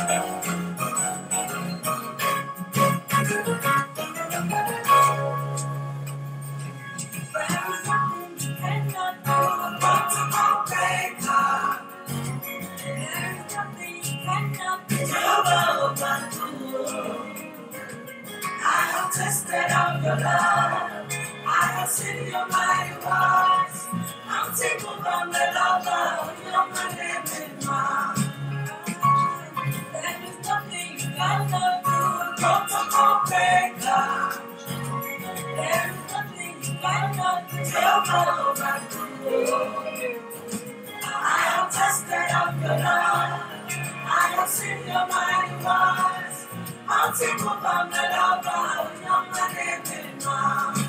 Tested of your love, I have seen your mighty works. I'm tickled from the love of your living mind. There is nothing you cannot do, protocol breaker. There is nothing you cannot do, Jehovah do. I have tested of your love, I have seen your mighty works. I'm tickled from the love of your living mind.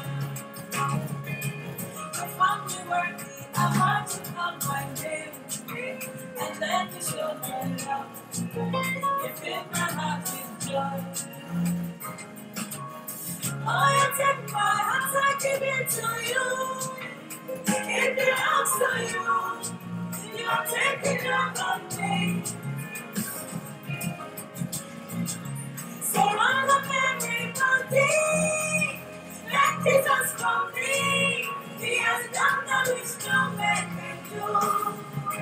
I found you worthy, I want to come my name, and then you showed my love. You filled my heart with joy. Oh, you take my heart, I give it to you. It belongs to you. You're taking over me. Surround of everybody. Let Jesus from me. He has done that which no man can do.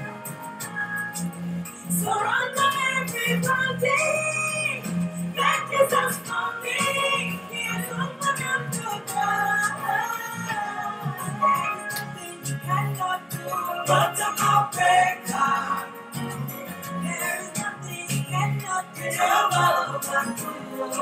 Surround of everybody. Let Jesus from me. He has opened up the door. There is nothing you cannot do but to breaker. There is nothing you cannot do but to.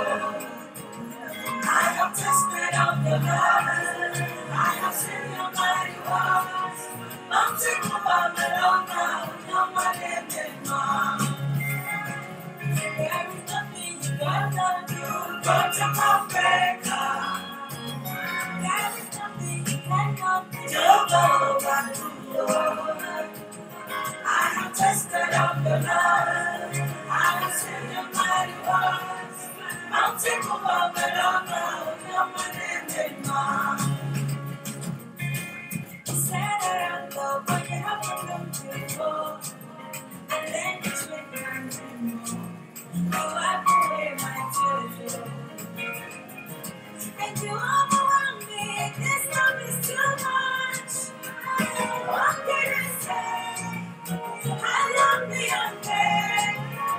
I have tested of the Lord. I have seen your mighty works. I'm tickled by the Lord now. You're my living man. There is nothing you cannot do but to breaker. There is nothing you cannot do but to. I have tested of the Lord. I have seen your mighty works. I'm tickled by the Lord now. You're my living man. Said I love what you haven't done before. And then you swing and more. Oh, I pray my children. And you overwhelm me. This love is too much. What can I say? I love beyond faith.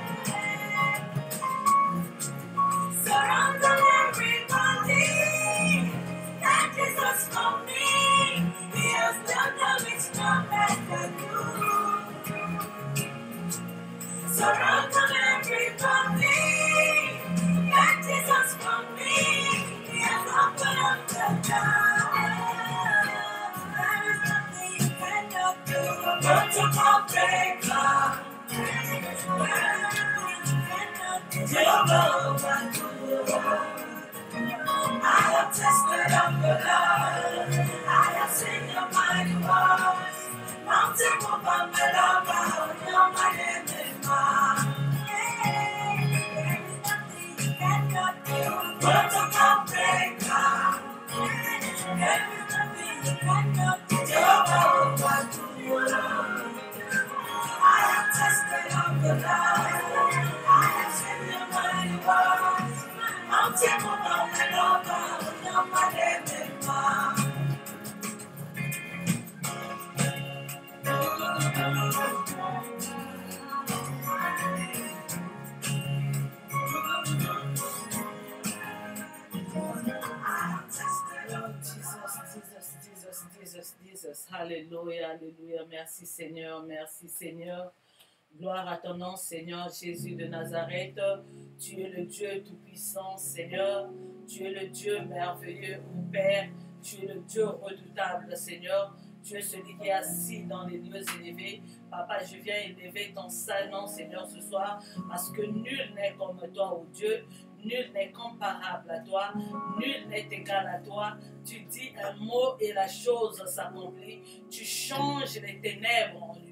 Surround everybody. That Jesus for me. He has done that which no man can do. Surround everybody. That Jesus for me. He has opened up the door. There is nothing you cannot do but to breaker. There is nothing you cannot do but to. I have tested of the Lord. I have seen your mighty works. Mountain over my love, you're my living man. There is nothing you cannot do but to breaker. There is nothing you cannot do but to. I have tested of the Lord. I have seen your mighty works. Mountain over my love, you're my living man. Jesus. Alléluia, alléluia. Merci Seigneur, merci Seigneur. Gloire à ton nom, Seigneur Jésus de Nazareth. Tu es le Dieu tout-puissant, Seigneur. Tu es le Dieu merveilleux, mon Père. Tu es le Dieu redoutable, Seigneur. Tu es celui qui est assis dans les lieux élevés. Papa, je viens élever ton saint nom, Seigneur, ce soir, parce que nul n'est comme toi, ô Dieu. Nul n'est comparable à toi, nul n'est égal à toi. Tu dis un mot et la chose s'accomplit. Tu changes les ténèbres en lumière.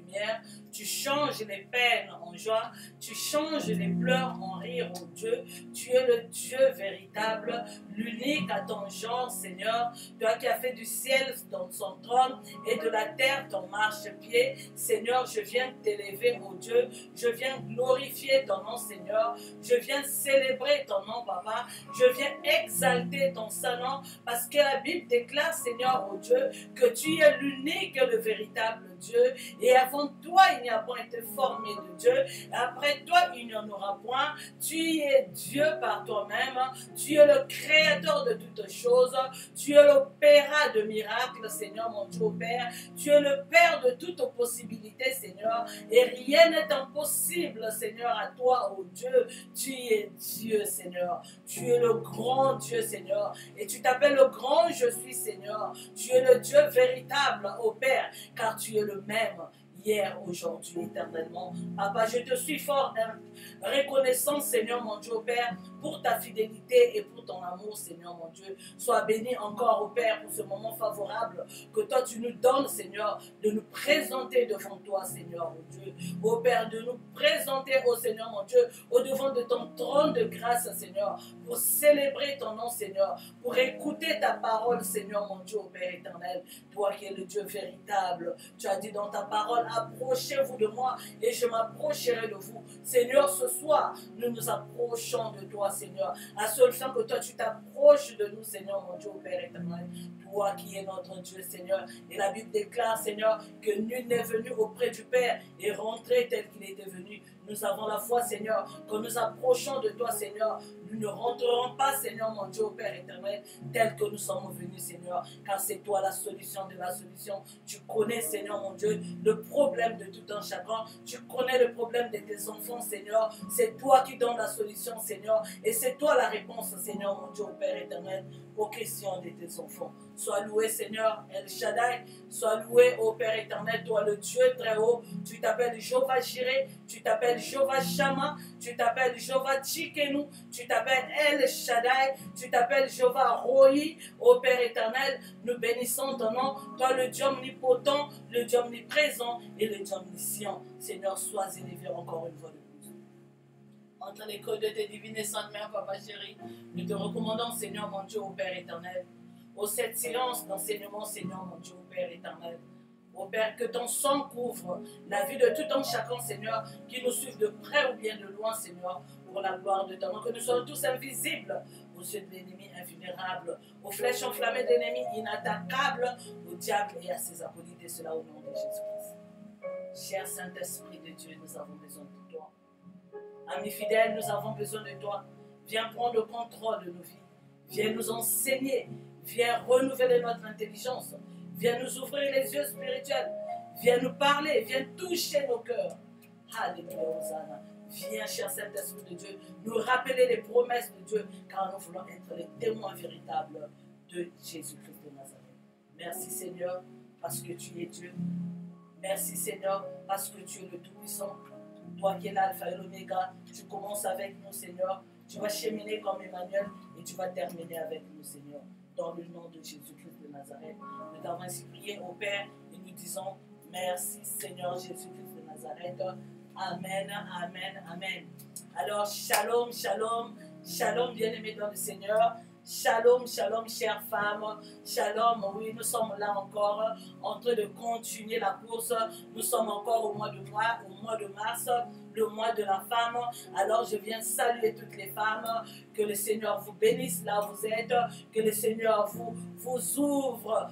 lumière. Tu changes les peines en joie. Tu changes les pleurs en rire, oh Dieu. Tu es le Dieu véritable, l'unique à ton genre, Seigneur. Toi qui as fait du ciel son trône et de la terre ton marchepied. Seigneur, je viens t'élever, oh Dieu. Je viens glorifier ton nom, Seigneur. Je viens célébrer ton nom, Papa. Je viens exalter ton saint nom parce que la Bible déclare, Seigneur, oh Dieu, que tu es l'unique et le véritable Dieu. Et avant toi, il n'y a point été formé de Dieu. Après toi, il n'y en aura point. Tu es Dieu par toi-même. Tu es le créateur de toutes choses. Tu es l'opéra de miracles, Seigneur, mon Dieu, Père. Tu es le Père de toutes possibilités, Seigneur. Et rien n'est impossible, Seigneur, à toi, oh Dieu. Tu es Dieu, Seigneur. Tu es le grand Dieu, Seigneur. Et tu t'appelles le grand je suis, Seigneur. Tu es le Dieu véritable, ô Père, car tu es le même hier, aujourd'hui, éternellement. Papa, je te suis fort reconnaissant, Seigneur, mon Dieu, Père, pour ta fidélité et pour ton amour, Seigneur, mon Dieu. Sois béni encore, au Père, pour ce moment favorable que toi, tu nous donnes, Seigneur, de nous présenter devant toi, Seigneur, mon Dieu. Ô Père, de nous présenter, ô Seigneur, mon Dieu, au devant de ton trône de grâce, Seigneur, pour célébrer ton nom, Seigneur, pour écouter ta parole, Seigneur, mon Dieu, ô Père éternel, toi qui es le Dieu véritable. Tu as dit dans ta parole, approchez-vous de moi et je m'approcherai de vous. Seigneur, ce soir, nous nous approchons de toi, Seigneur. À seule fin que toi, tu t'approches de nous, Seigneur, mon Dieu, Père éternel. Toi qui es notre Dieu, Seigneur. Et la Bible déclare, Seigneur, que nul n'est venu auprès du Père et rentré tel qu'il était venu. Nous avons la foi, Seigneur, quand nous approchons de toi, Seigneur, nous ne rentrerons pas, Seigneur, mon Dieu, Père éternel, tel que nous sommes venus, Seigneur, car c'est toi la solution de la solution. Tu connais, Seigneur, mon Dieu, le problème de tout un chacun. Tu connais le problème de tes enfants, Seigneur. C'est toi qui donnes la solution, Seigneur, et c'est toi la réponse, Seigneur, mon Dieu, Père éternel, aux questions de tes enfants. Sois loué, Seigneur, El Shaddai. Sois loué, ô Père éternel, toi le Dieu très haut. Tu t'appelles Jéhovah Jireh, tu t'appelles Jéhovah Shammah, tu t'appelles Jéhovah Tsidkenu, tu t'appelles El Shaddai, tu t'appelles Jéhovah Roi. Ô Père éternel, nous bénissons ton nom, toi le Dieu omnipotent, le Dieu omniprésent et le Dieu omniscient. Seigneur, sois élevé encore une fois de plus. Entre les côtes de tes divines et saintes mains, Papa chéri, nous te recommandons, Seigneur mon Dieu, ô Père éternel, au sept silence d'enseignement, Seigneur mon Dieu, ô Père éternel. Ô Père, que ton sang couvre la vie de tout un chacun, Seigneur, qui nous suivent de près ou bien de loin, Seigneur, pour la gloire de ton nom, que nous soyons tous invisibles aux yeux de l'ennemi invulnérable, aux flèches enflammées de l'ennemi inattaquable, au diable et à ses acolytes, et cela au nom de Jésus-Christ. Cher Saint-Esprit de Dieu, nous avons besoin de toi. Amis fidèles, nous avons besoin de toi. Viens prendre le contrôle de nos vies. Viens nous enseigner. Viens renouveler notre intelligence. Viens nous ouvrir les yeux spirituels. Viens nous parler. Viens toucher nos cœurs. Alléluia, Hosanna. Viens, cher Saint-Esprit de Dieu, nous rappeler les promesses de Dieu, car nous voulons être les témoins véritables de Jésus-Christ de Nazareth. Merci, Seigneur, parce que tu es Dieu. Merci, Seigneur, parce que tu es le Tout-Puissant. Toi qui es l'Alpha et l'Oméga, tu commences avec nous, Seigneur. Tu vas cheminer comme Emmanuel et tu vas terminer avec nous, Seigneur. Dans le nom de Jésus-Christ de Nazareth. Nous t'avons ainsi prié au Père et nous disons merci, Seigneur Jésus-Christ de Nazareth. Amen, amen, amen. Alors, shalom, shalom, shalom, bien-aimés dans le Seigneur. Shalom, shalom, chères femmes. Shalom, oui, nous sommes là encore en train de continuer la course. Nous sommes encore au mois de mars, le mois de la femme. Alors, je viens saluer toutes les femmes. Que le Seigneur vous bénisse là où vous êtes. Que le Seigneur vous ouvre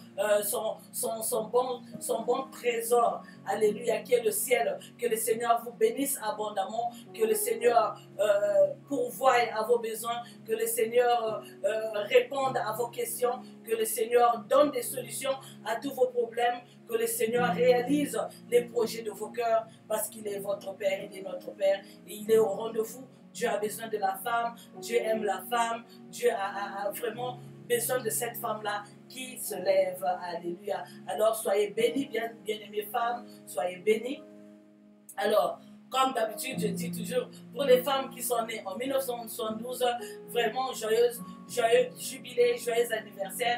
son bon trésor. Alléluia, qui est le ciel. Que le Seigneur vous bénisse abondamment. Que le Seigneur pourvoie à vos besoins. Que le Seigneur réponde à vos questions. Que le Seigneur donne des solutions à tous vos problèmes. Que le Seigneur réalise les projets de vos cœurs. Parce qu'il est votre Père, il est notre Père. Et il est au rendez-vous. Dieu a besoin de la femme. Dieu aime la femme. Dieu a vraiment besoin de cette femme-là qui se lève. Alléluia. Alors, soyez bénis, bien-aimées femmes. Soyez bénis. Alors, comme d'habitude, je dis toujours, pour les femmes qui sont nées en 1972, vraiment joyeux jubilé, joyeux anniversaire. Que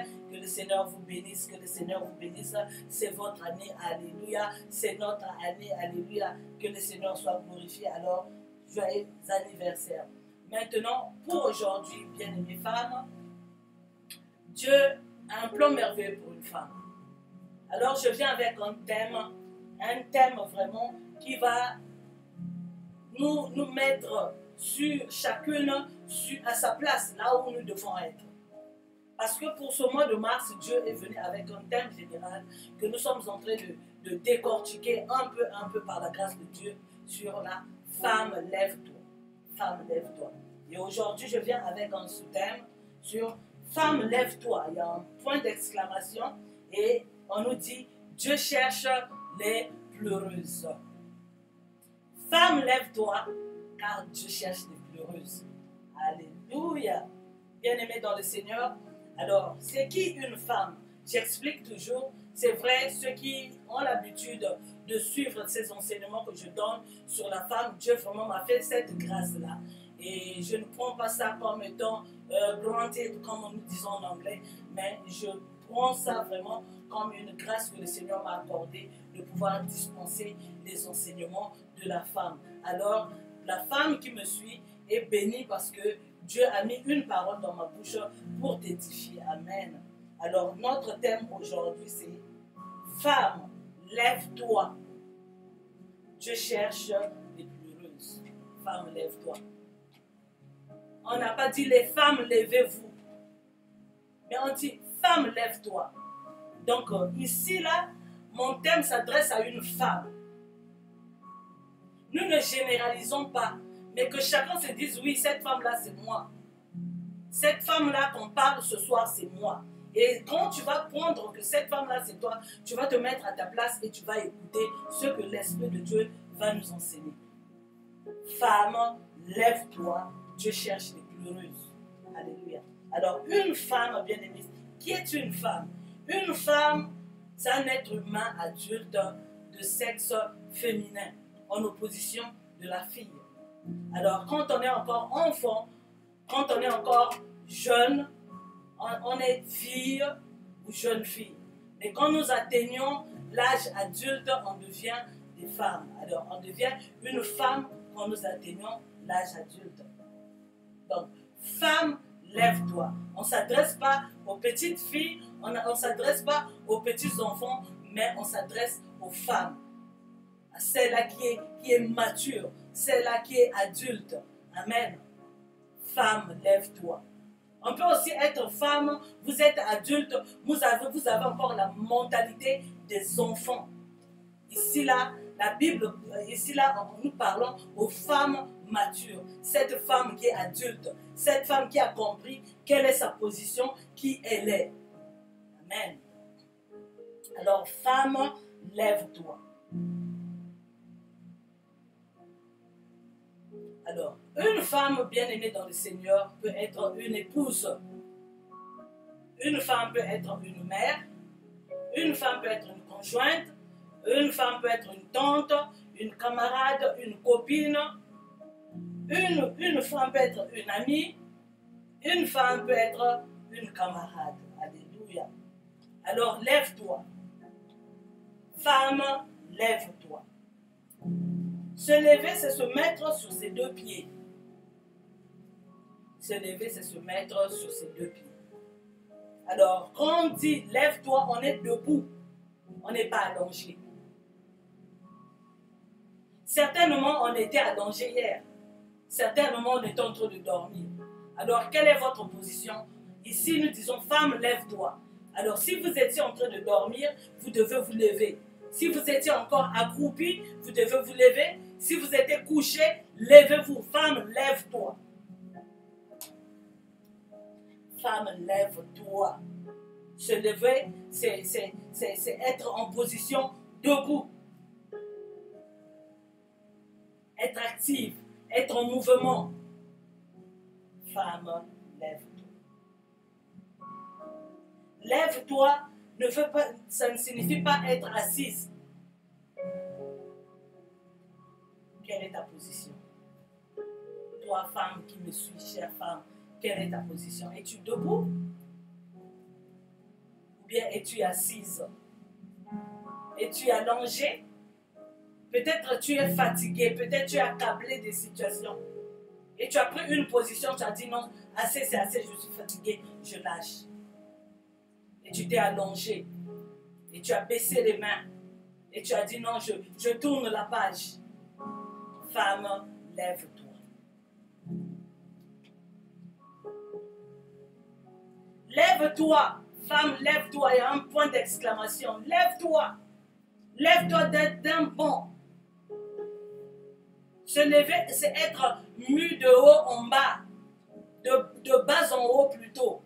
le Seigneur vous bénisse, que le Seigneur vous bénisse. C'est votre année, alléluia. C'est notre année, alléluia. Que le Seigneur soit glorifié. Alors, joyeux anniversaire. Maintenant, pour aujourd'hui, bien-aimées femmes, Dieu a un plan merveilleux pour une femme. Alors, je viens avec un thème vraiment qui va nous mettre sur chacune à sa place, là où nous devons être. Parce que pour ce mois de mars, Dieu est venu avec un thème général que nous sommes en train de décortiquer un peu par la grâce de Dieu sur la femme, lève-toi. Femme, lève-toi. Et aujourd'hui, je viens avec un sous-thème sur femme, lève-toi. Il y a un point d'exclamation et on nous dit Dieu cherche les pleureuses. Femme, lève-toi, car Dieu cherche les pleureuses. Alléluia. Bien-aimés dans le Seigneur, alors, c'est qui une femme? J'explique toujours, c'est vrai, ceux qui ont l'habitude de suivre ces enseignements que je donne sur la femme, Dieu vraiment m'a fait cette grâce-là. Et je ne prends pas ça comme étant granted, comme nous disons en anglais, mais je prends ça vraiment comme une grâce que le Seigneur m'a accordée de pouvoir dispenser les enseignements de la femme. Alors, la femme qui me suit est bénie parce que Dieu a mis une parole dans ma bouche pour t'édifier. Amen. Alors, notre thème aujourd'hui, c'est femme, lève-toi. Dieu cherche les pleureuses. Femme, lève-toi. On n'a pas dit les femmes, levez-vous. Mais on dit femme, lève-toi. Donc, ici, là, mon thème s'adresse à une femme. Nous ne généralisons pas, mais que chacun se dise, oui, cette femme-là, c'est moi. Cette femme-là qu'on parle ce soir, c'est moi. Et quand tu vas prendre que cette femme-là, c'est toi, tu vas te mettre à ta place et tu vas écouter ce que l'Esprit de Dieu va nous enseigner. Femme, lève-toi, Dieu cherche les pleureuses. Alléluia. Alors, une femme, bien-aimée, qui est une femme? Une femme, c'est un être humain adulte de sexe féminin, en opposition de la fille. Alors, quand on est encore enfant, quand on est encore jeune, on est fille ou jeune fille. Mais quand nous atteignons l'âge adulte, on devient des femmes. Alors, on devient une femme quand nous atteignons l'âge adulte. Donc, femme, lève-toi. On ne s'adresse pas aux petites filles, on ne s'adresse pas aux petits enfants, mais on s'adresse aux femmes. À celle-là qui est mature, celle-là qui est adulte. Amen. Femme, lève-toi. On peut aussi être femme, vous êtes adulte, vous avez encore la mentalité des enfants. Ici, là, la Bible, ici, là, nous parlons aux femmes matures. Cette femme qui est adulte, cette femme qui a compris quelle est sa position, qui elle est. Amen. Alors, femme, lève-toi. Alors, une femme bien-aimée dans le Seigneur peut être une épouse. Une femme peut être une mère. Une femme peut être une conjointe. Une femme peut être une tante, une camarade, une copine. Une femme peut être une amie. Une femme peut être une camarade. Alléluia. Alors, lève-toi. Femme, lève-toi. Se lever, c'est se mettre sur ses deux pieds. Se lever, c'est se mettre sur ses deux pieds. Alors, quand on dit lève-toi, on est debout. On n'est pas allongé. Certainement, on était allongé hier. Certainement, on était en train de dormir. Alors, quelle est votre position? Ici, nous disons, femme, lève-toi. Alors, si vous étiez en train de dormir, vous devez vous lever. Si vous étiez encore accroupi, vous devez vous lever. Si vous étiez couché, levez-vous. Femme, lève-toi. Femme, lève-toi. Se lever, c'est être en position debout. Être active, être en mouvement. Femme, lève-toi. Lève-toi, ça ne signifie pas être assise. Quelle est ta position? Toi, femme qui me suis, chère femme, quelle est ta position? Es-tu debout? Ou bien es-tu assise? Es-tu allongée? Peut-être tu es fatigué, peut-être tu es accablé des situations. Et tu as pris une position, tu as dit non, assez c'est assez, je suis fatigué, je lâche. Et tu t'es allongé. Et tu as baissé les mains. Et tu as dit non, je tourne la page. Femme, lève-toi. Lève-toi. Femme, lève-toi. Il y a un point d'exclamation. Lève-toi. Lève-toi d'un bond. Se lever, c'est être mu de haut en bas. De bas en haut plutôt.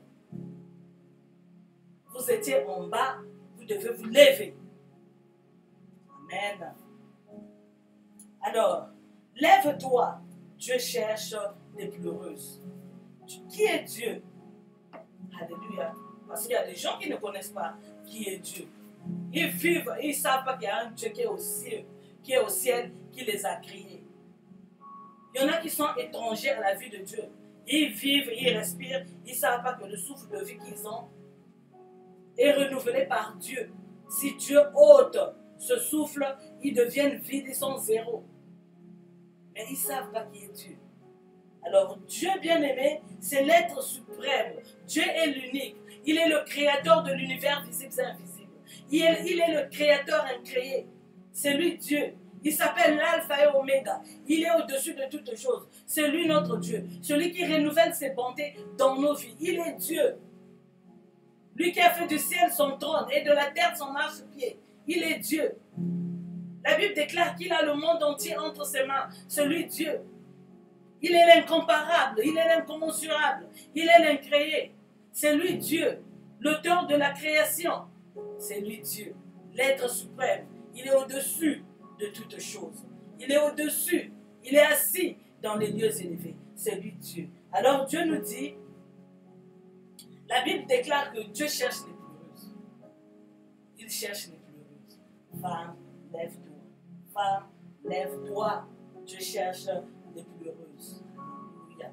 Vous étiez en bas, vous devez vous lever. Amen. Alors, lève-toi. Dieu cherche des pleureuses. Qui est Dieu? Alléluia. Parce qu'il y a des gens qui ne connaissent pas qui est Dieu. Ils vivent, ils ne savent pas qu'il y a un Dieu qui est au ciel, qui les a créés. Il y en a qui sont étrangers à la vie de Dieu. Ils vivent, ils respirent, ils ne savent pas que le souffle de vie qu'ils ont est renouvelé par Dieu. Si Dieu ôte ce souffle, ils deviennent vides, ils sont zéro. Mais ils ne savent pas qui est Dieu. Alors Dieu bien-aimé, c'est l'être suprême. Dieu est l'unique. Il est le créateur de l'univers visible et invisible. Il est le créateur incréé. C'est lui Dieu. Il s'appelle l'alpha et oméga. Il est au-dessus de toutes choses. C'est lui notre Dieu. Celui qui renouvelle ses bontés dans nos vies. Il est Dieu. Lui qui a fait du ciel son trône et de la terre son marchepied. Il est Dieu. La Bible déclare qu'il a le monde entier entre ses mains. C'est lui Dieu. Il est l'incomparable. Il est l'incommensurable. Il est l'incréé. C'est lui Dieu. L'auteur de la création. C'est lui Dieu. L'être suprême. Il est au-dessus de toutes choses. Il est au-dessus. Il est assis dans les lieux élevés. C'est lui Dieu. Alors Dieu nous dit, la Bible déclare que Dieu cherche les pleureuses. Il cherche les pleureuses. Femme, lève-toi. Femme, lève-toi. Dieu cherche les pleureuses. Alléluia.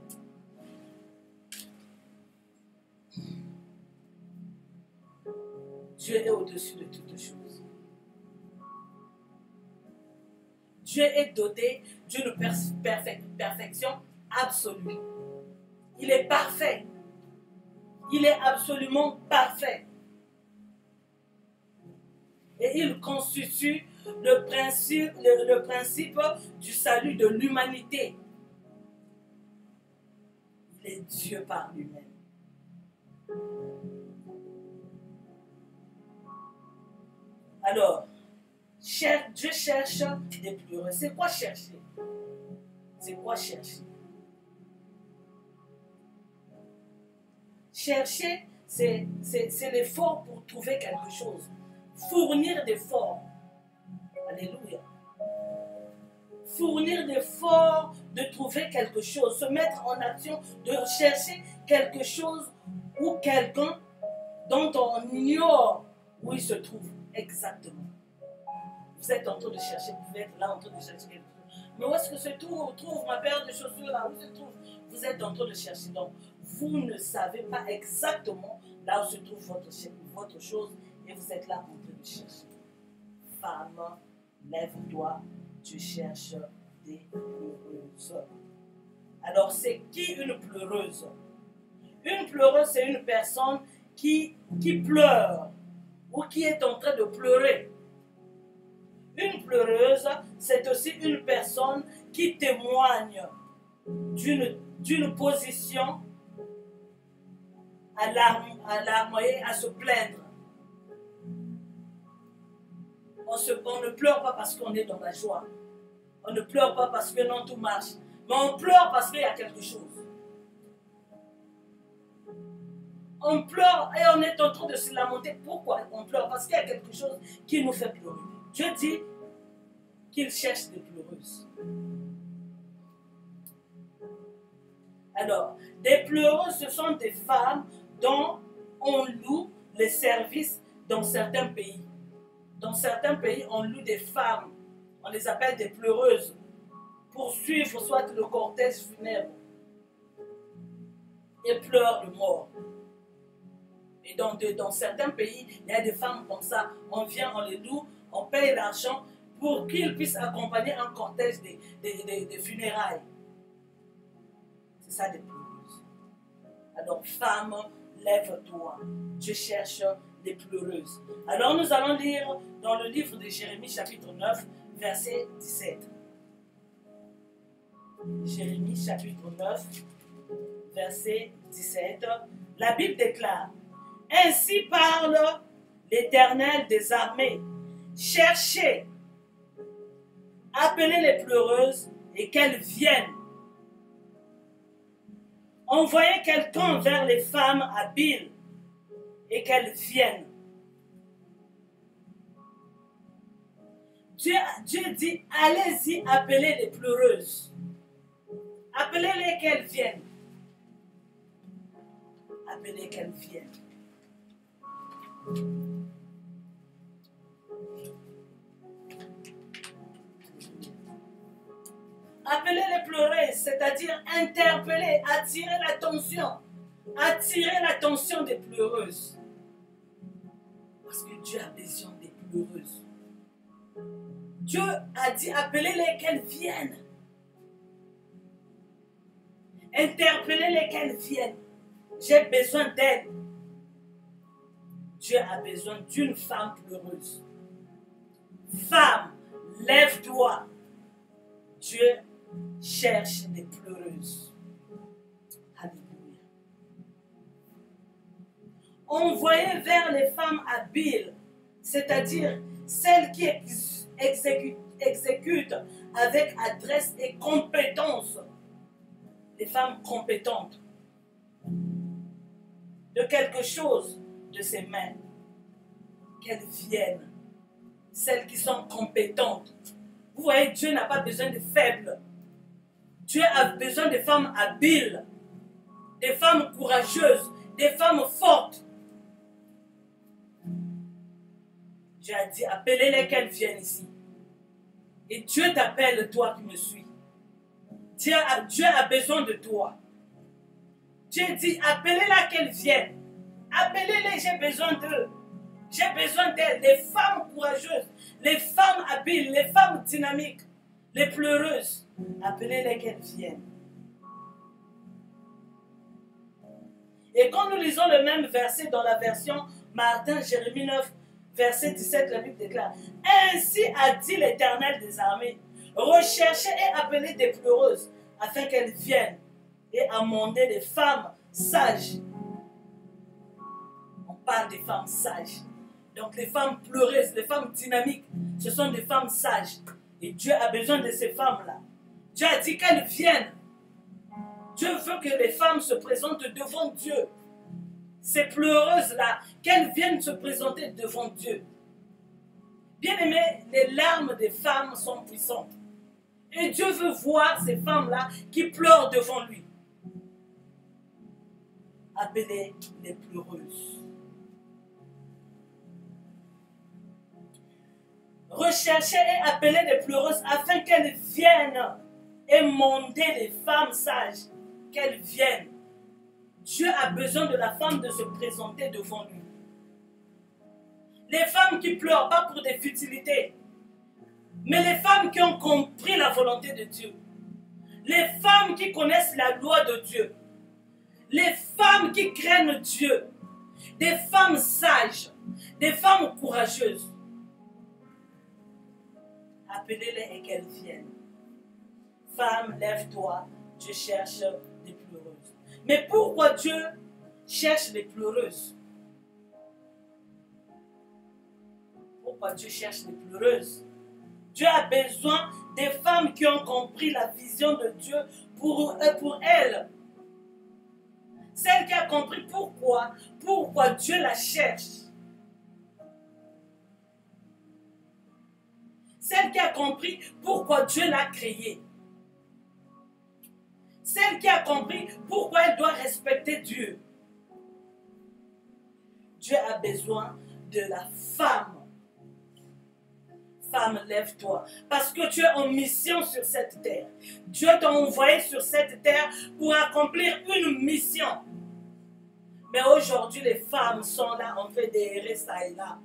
Dieu est au-dessus de toutes choses. Dieu est doté d'une perfection absolue. Il est parfait. Il est absolument parfait. Et il constitue le principe du salut de l'humanité. Il est Dieu par lui-même. Alors, Dieu cherche des pleureux. C'est quoi chercher? C'est quoi chercher? Chercher, c'est l'effort pour trouver quelque chose. Fournir d'efforts. Alléluia. Fournir d'efforts de trouver quelque chose. Se mettre en action, de chercher quelque chose ou quelqu'un dont on ignore où il se trouve exactement. Vous êtes en train de chercher, vous pouvez être là en train de chercher quelque chose. Mais où est-ce que se trouve ma paire de chaussures là? Où se trouve? Vous êtes en train de chercher. Donc, vous ne savez pas exactement là où se trouve votre chose et vous êtes là en train de chercher. Femme, lève-toi, tu cherches des pleureuses. Alors, c'est qui une pleureuse? Une pleureuse, c'est une personne qui pleure ou qui est en train de pleurer. Une pleureuse, c'est aussi une personne qui témoigne d'une position à larmoyer, à se plaindre. On ne pleure pas parce qu'on est dans la joie. On ne pleure pas parce que non, tout marche. Mais on pleure parce qu'il y a quelque chose. On pleure et on est en train de se lamenter. Pourquoi on pleure? Parce qu'il y a quelque chose qui nous fait pleurer. Dieu dit qu'il cherche des pleureuses. Alors, des pleureuses, ce sont des femmes dont on loue les services dans certains pays. Dans certains pays, on loue des femmes. On les appelle des pleureuses pour suivre soit le cortège funèbre et pleurent le mort. Et dans certains pays, il y a des femmes comme ça. On vient, on les loue, on paye l'argent pour qu'ils puissent accompagner un cortège des funérailles. C'est ça des pleureuses. Alors, femme, lève-toi. Dieu cherche les pleureuses. Alors, nous allons lire dans le livre de Jérémie, chapitre 9, verset 17. Jérémie, chapitre 9, verset 17. La Bible déclare: Ainsi parle l'Éternel des armées. Cherchez, appelez les pleureuses et qu'elles viennent. Envoyez quelqu'un vers les femmes habiles et qu'elles viennent. Dieu dit, allez-y, appelez les pleureuses. Appelez-les qu'elles viennent. Appelez qu'elles viennent. Appelez les pleureuses, c'est-à-dire interpeller, attirer l'attention des pleureuses. Parce que Dieu a besoin des pleureuses. Dieu a dit, appelez-les qu'elles viennent. Interpellez-les qu'elles viennent. J'ai besoin d'elles. Dieu a besoin d'une femme pleureuse. Femme, lève-toi. Dieu cherche des pleureuses. Alléluia. Envoyez vers les femmes habiles, c'est-à-dire celles qui exécutent avec adresse et compétence. Les femmes compétentes de quelque chose de ses mains, qu'elles viennent. Celles qui sont compétentes. Vous voyez, Dieu n'a pas besoin de faibles. Dieu a besoin de femmes habiles, des femmes courageuses, des femmes fortes. Dieu a dit, appelez-les qu'elles viennent ici. Et Dieu t'appelle, toi qui me suis. Dieu a besoin de toi. Dieu dit, appelez-les qu'elles viennent. Appelez-les, j'ai besoin d'eux. J'ai besoin d'elles, les femmes courageuses, les femmes habiles, les femmes dynamiques, les pleureuses. Appelez-les qu'elles viennent. Et quand nous lisons le même verset dans la version Martin, Jérémie 9, verset 17, la Bible déclare: Ainsi a dit l'Éternel des armées, recherchez et appelez des pleureuses, afin qu'elles viennent et amender des femmes sages. On parle des femmes sages. Donc les femmes pleureuses, les femmes dynamiques, ce sont des femmes sages. Et Dieu a besoin de ces femmes-là. Dieu a dit qu'elles viennent. Dieu veut que les femmes se présentent devant Dieu. Ces pleureuses-là, qu'elles viennent se présenter devant Dieu. Bien-aimés, les larmes des femmes sont puissantes. Et Dieu veut voir ces femmes-là qui pleurent devant lui. Appelez les pleureuses. Recherchez et appelez les pleureuses afin qu'elles viennent émonder les femmes sages. Qu'elles viennent. Dieu a besoin de la femme de se présenter devant lui. Les femmes qui pleurent, pas pour des futilités, mais les femmes qui ont compris la volonté de Dieu. Les femmes qui connaissent la loi de Dieu. Les femmes qui craignent Dieu. Des femmes sages. Des femmes courageuses. Appelez-les et qu'elles viennent. Femme, lève-toi. Dieu cherche des pleureuses. Mais pourquoi Dieu cherche les pleureuses? Pourquoi Dieu cherche les pleureuses? Dieu a besoin des femmes qui ont compris la vision de Dieu pour elles. Celle qui a compris pourquoi Dieu la cherche. Celle qui a compris pourquoi Dieu l'a créée. Celle qui a compris pourquoi elle doit respecter Dieu. Dieu a besoin de la femme. Femme, lève-toi. Parce que tu es en mission sur cette terre. Dieu t'a envoyé sur cette terre pour accomplir une mission. Mais aujourd'hui, les femmes sont là, on fait des erreurs ça et là.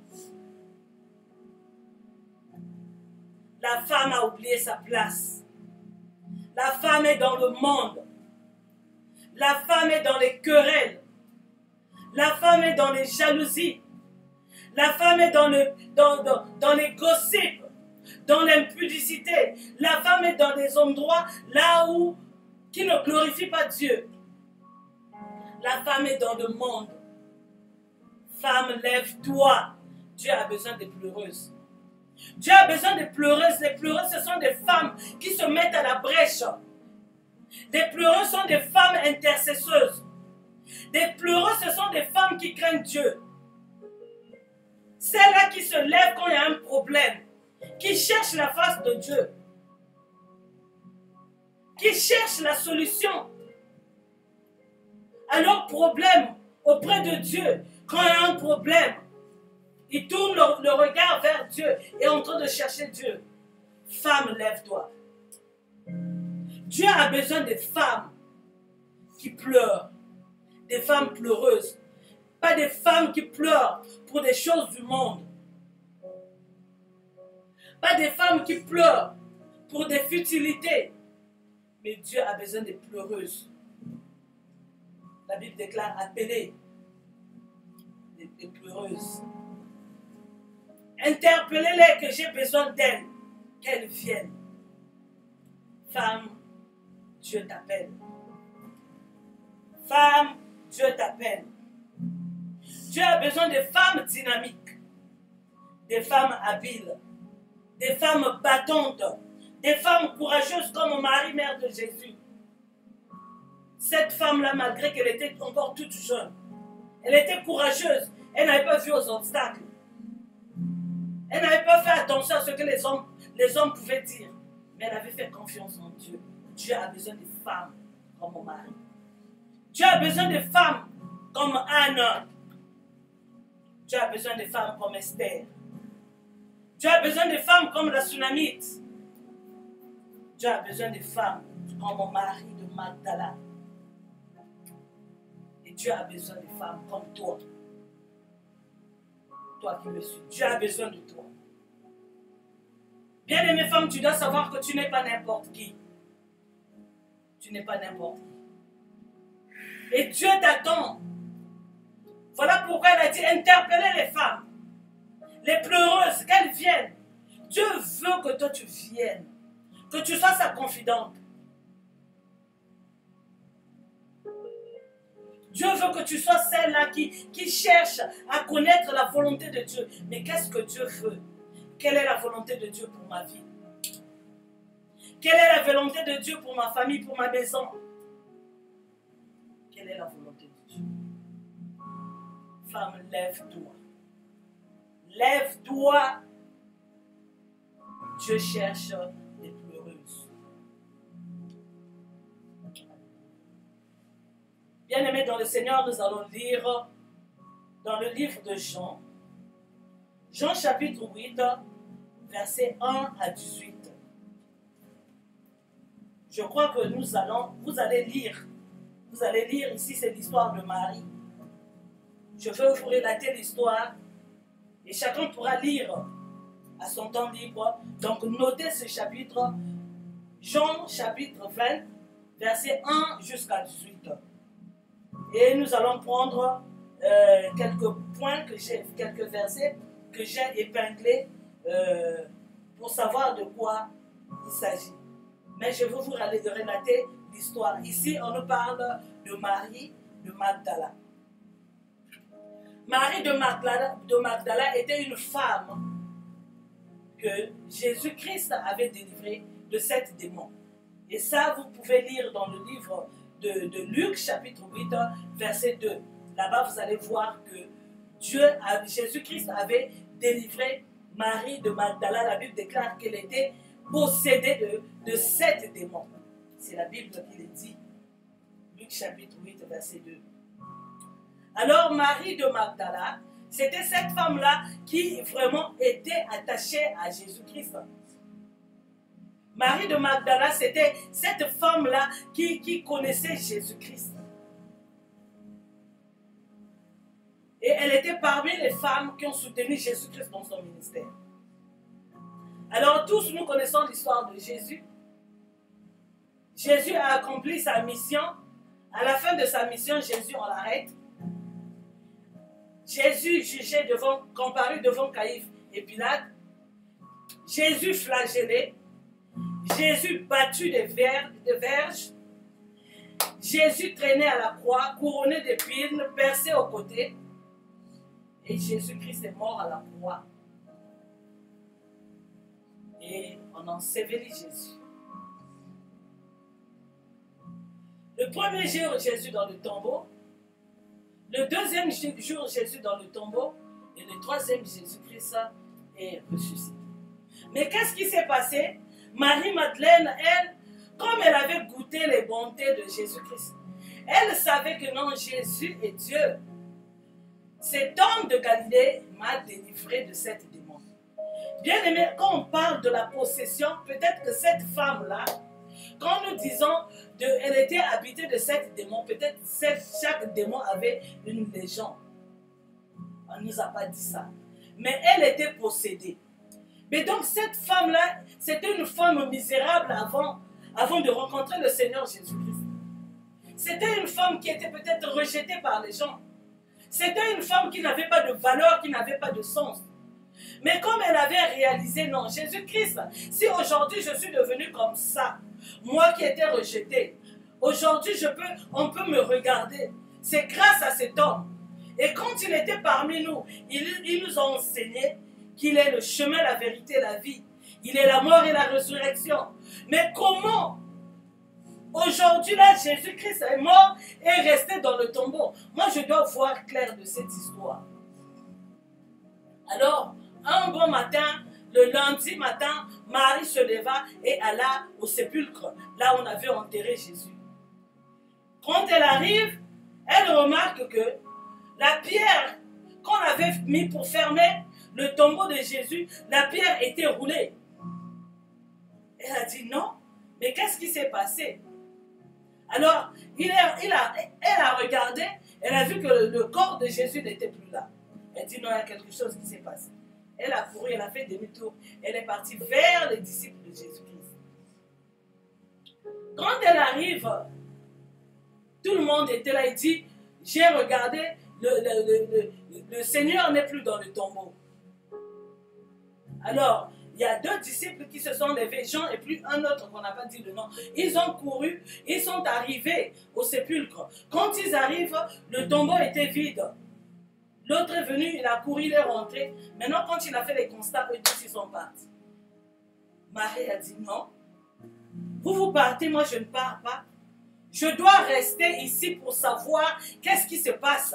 La femme a oublié sa place. La femme est dans le monde. La femme est dans les querelles. La femme est dans les jalousies. La femme est dans les gossips, dans l'impudicité. La femme est dans des endroits là où qui ne glorifient pas Dieu. La femme est dans le monde. Femme, lève-toi. Dieu a besoin de pleureuses. Dieu a besoin de pleureuses. Les pleureuses, ce sont des femmes qui se mettent à la brèche. Les pleureuses sont des femmes intercesseuses. Les pleureuses, ce sont des femmes qui craignent Dieu. Celles-là qui se lèvent quand il y a un problème, qui cherchent la face de Dieu, qui cherchent la solution à leurs problèmes auprès de Dieu. Quand il y a un problème, ils tournent le regard vers Dieu et en train de chercher Dieu. Femme, lève-toi. Dieu a besoin des femmes qui pleurent, des femmes pleureuses. Pas des femmes qui pleurent pour des choses du monde. Pas des femmes qui pleurent pour des futilités. Mais Dieu a besoin des pleureuses. La Bible déclare appeler des pleureuses. Interpellez-les que j'ai besoin d'elles. Qu'elles viennent. Femme, Dieu t'appelle. Femme, Dieu t'appelle. Dieu a besoin de femmes dynamiques, des femmes habiles, des femmes battantes, des femmes courageuses comme Marie, mère de Jésus. Cette femme-là, malgré qu'elle était encore toute jeune, elle était courageuse, elle n'avait pas vu aux obstacles. Elle n'avait pas fait attention à ce que les hommes pouvaient dire. Mais elle avait fait confiance en Dieu. Dieu a besoin de femmes comme Marie. Dieu a besoin de femmes comme Anne. Dieu a besoin de femmes comme Esther. Dieu a besoin de femmes comme la Sunamite. Dieu a besoin de femmes comme Marie de Magdala. Et Dieu a besoin de femmes comme toi. Toi qui me suis. Dieu a besoin de toi. Bien-aimée femme, tu dois savoir que tu n'es pas n'importe qui. Tu n'es pas n'importe qui. Et Dieu t'attend. Voilà pourquoi elle a dit interpeller les femmes, les pleureuses, qu'elles viennent. Dieu veut que toi tu viennes, que tu sois sa confidente. Dieu veut que tu sois celle-là qui cherche à connaître la volonté de Dieu. Mais qu'est-ce que Dieu veut? Quelle est la volonté de Dieu pour ma vie? Quelle est la volonté de Dieu pour ma famille, pour ma maison? Quelle est la volonté de Dieu? Femme, lève-toi. Lève-toi. Dieu cherche des pleureuses. Bien-aimés dans le Seigneur, nous allons lire dans le livre de Jean. Jean chapitre 8, versets 1 à 18. Je crois que vous allez lire ici, c'est l'histoire de Marie. Je vais vous relater l'histoire et chacun pourra lire à son temps libre. Donc notez ce chapitre, Jean chapitre 20, verset 1 jusqu'à 18. Et nous allons prendre quelques points, quelques versets que j'ai épinglés pour savoir de quoi il s'agit. Mais je vais vous relater l'histoire. Ici, on nous parle de Marie de Magdala. Marie de Magdala était une femme que Jésus-Christ avait délivrée de 7 démons. Et ça, vous pouvez lire dans le livre de Luc, chapitre 8, verset 2. Là-bas, vous allez voir que Jésus-Christ avait délivré Marie de Magdala. La Bible déclare qu'elle était possédée de 7 démons. C'est la Bible qui le dit. Luc, chapitre 8, verset 2. Alors, Marie de Magdala, c'était cette femme-là qui vraiment était attachée à Jésus-Christ. Marie de Magdala, c'était cette femme-là qui connaissait Jésus-Christ. Et elle était parmi les femmes qui ont soutenu Jésus-Christ dans son ministère. Alors tous nous connaissons l'histoire de Jésus. Jésus a accompli sa mission. À la fin de sa mission, Jésus, on l'arrête. Jésus jugé comparu devant Caïphe et Pilate. Jésus flagellé. Jésus battu de verges. Jésus traîné à la croix, couronné d'épines, percé au côté. Et Jésus-Christ est mort à la croix. Et on a enseveli Jésus. Le premier jour, Jésus dans le tombeau. Le deuxième jour, Jésus dans le tombeau. Et le troisième, Jésus-Christ est ressuscité. Mais qu'est-ce qui s'est passé? Marie-Madeleine, elle, comme elle avait goûté les bontés de Jésus-Christ, elle savait que non, Jésus est Dieu. Cet homme de Galilée m'a délivré de cette démon. Bien aimé, quand on parle de la possession, peut-être que cette femme-là, quand nous disons elle était habitée de 7 démons, peut-être chaque démon avait une légende. On ne nous a pas dit ça. Mais elle était possédée. Mais donc cette femme-là, c'était une femme misérable avant de rencontrer le Seigneur Jésus-Christ. C'était une femme qui était peut-être rejetée par les gens. C'était une femme qui n'avait pas de valeur, qui n'avait pas de sens. Mais comme elle avait réalisé, non, Jésus-Christ, si aujourd'hui je suis devenue comme ça, moi qui étais rejetée, aujourd'hui on peut me regarder. C'est grâce à cet homme. Et quand il était parmi nous, il nous a enseigné qu'il est le chemin, la vérité, la vie. Il est la mort et la résurrection. Mais comment aujourd'hui, là, Jésus-Christ est mort et est resté dans le tombeau? Moi, je dois voir clair de cette histoire. Alors, un bon matin, le lundi matin, Marie se leva et alla au sépulcre, là où on avait enterré Jésus. Quand elle arrive, elle remarque que la pierre qu'on avait mis pour fermer le tombeau de Jésus, la pierre était roulée. Elle a dit non, mais qu'est-ce qui s'est passé? Alors, elle a regardé, elle a vu que le corps de Jésus n'était plus là. Elle dit non, il y a quelque chose qui s'est passé. Elle a couru, elle a fait demi-tour, elle est partie vers les disciples de Jésus-Christ. Quand elle arrive, tout le monde était là, il dit, j'ai regardé, le Seigneur n'est plus dans le tombeau. Alors, il y a 2 disciples qui se sont levés, Jean et puis un autre qu'on n'a pas dit le nom. Ils ont couru, ils sont arrivés au sépulcre. Quand ils arrivent, le tombeau était vide. L'autre est venu, il a couru, il est rentré. Maintenant, quand il a fait les constats, eux tous, ils sont partis. Marie a dit non. Vous partez, moi je ne pars pas. Je dois rester ici pour savoir qu'est-ce qui se passe.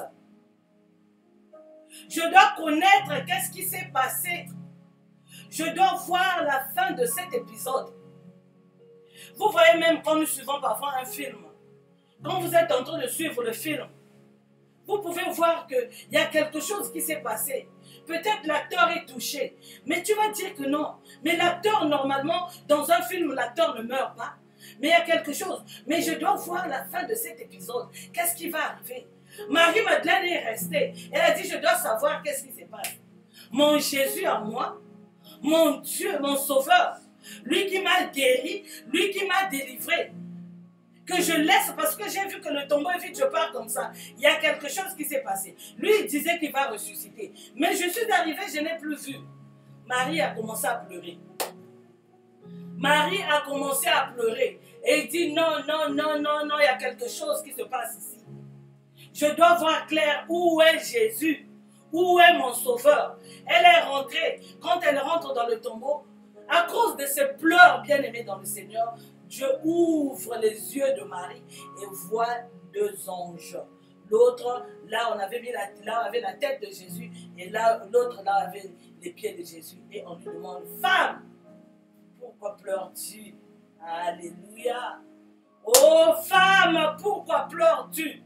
Je dois connaître qu'est-ce qui s'est passé. Je dois voir la fin de cet épisode. Vous voyez même quand nous suivons parfois un film. Quand vous êtes en train de suivre le film, vous pouvez voir qu'il y a quelque chose qui s'est passé. Peut-être l'acteur est touché. Mais tu vas dire que non. Mais l'acteur, normalement, dans un film, l'acteur ne meurt pas. Mais il y a quelque chose. Mais je dois voir la fin de cet épisode. Qu'est-ce qui va arriver? Marie-Madeleine est restée. Elle a dit, je dois savoir qu'est-ce qui se passe. Mon Jésus à moi, mon Dieu, mon Sauveur, lui qui m'a guéri, lui qui m'a délivré, que je laisse parce que j'ai vu que le tombeau est vide, je pars comme ça. Il y a quelque chose qui s'est passé. Lui, il disait qu'il va ressusciter. Mais je suis arrivée, je n'ai plus vu. Marie a commencé à pleurer. Marie a commencé à pleurer. Et il dit non, non, non, non, non, il y a quelque chose qui se passe ici. Je dois voir clair où est Jésus, où est mon Sauveur. Elle est rentrée. Quand elle rentre dans le tombeau, à cause de ses pleurs bien-aimés dans le Seigneur, Dieu ouvre les yeux de Marie et voit 2 anges. L'autre, là, on avait mis là, on avait la tête de Jésus, et là, l'autre, là, avait les pieds de Jésus. Et on lui demande, femme, pourquoi pleures-tu? Alléluia. Oh, femme, pourquoi pleures-tu?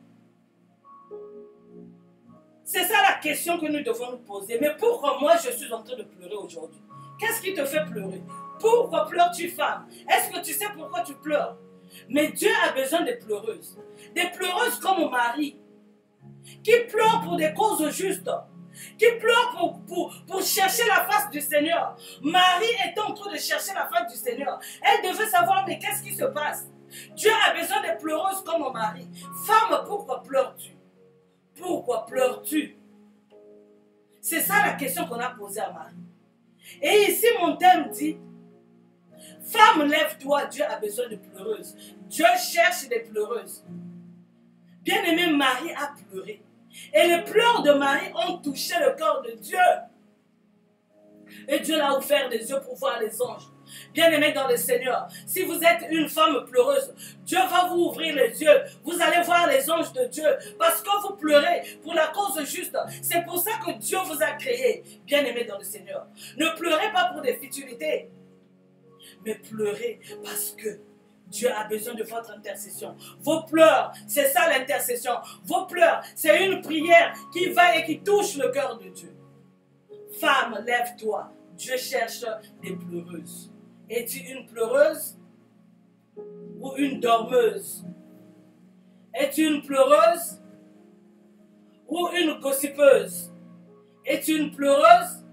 C'est ça la question que nous devons nous poser. Mais pourquoi moi, je suis en train de pleurer aujourd'hui? Qu'est-ce qui te fait pleurer? Pourquoi pleures-tu, femme? Est-ce que tu sais pourquoi tu pleures? Mais Dieu a besoin de pleureuses. Des pleureuses comme Marie, qui pleure pour des causes justes, qui pleure pour chercher la face du Seigneur. Marie était en train de chercher la face du Seigneur. Elle devait savoir, mais qu'est-ce qui se passe? Dieu a besoin de pleureuses comme mon mari. Femme, pourquoi pleures-tu? Pourquoi pleures-tu? C'est ça la question qu'on a posée à Marie. Et ici, mon thème dit, femme, lève-toi, Dieu a besoin de pleureuses. Dieu cherche des pleureuses. Bien-aimée, Marie a pleuré. Et les pleurs de Marie ont touché le cœur de Dieu. Et Dieu l'a ouvert les yeux pour voir les anges. Bien-aimés dans le Seigneur, si vous êtes une femme pleureuse, Dieu va vous ouvrir les yeux. Vous allez voir les anges de Dieu. Parce que vous pleurez pour la cause juste. C'est pour ça que Dieu vous a créé. Bien-aimés dans le Seigneur. Ne pleurez pas pour des futilités. Mais pleurez parce que Dieu a besoin de votre intercession. Vos pleurs, c'est ça l'intercession. Vos pleurs, c'est une prière qui va et qui touche le cœur de Dieu. Femme, lève-toi. Dieu cherche des pleureuses. Es-tu une pleureuse ou une dormeuse? Es-tu une pleureuse ou une gossipeuse? Es-tu une pleureuse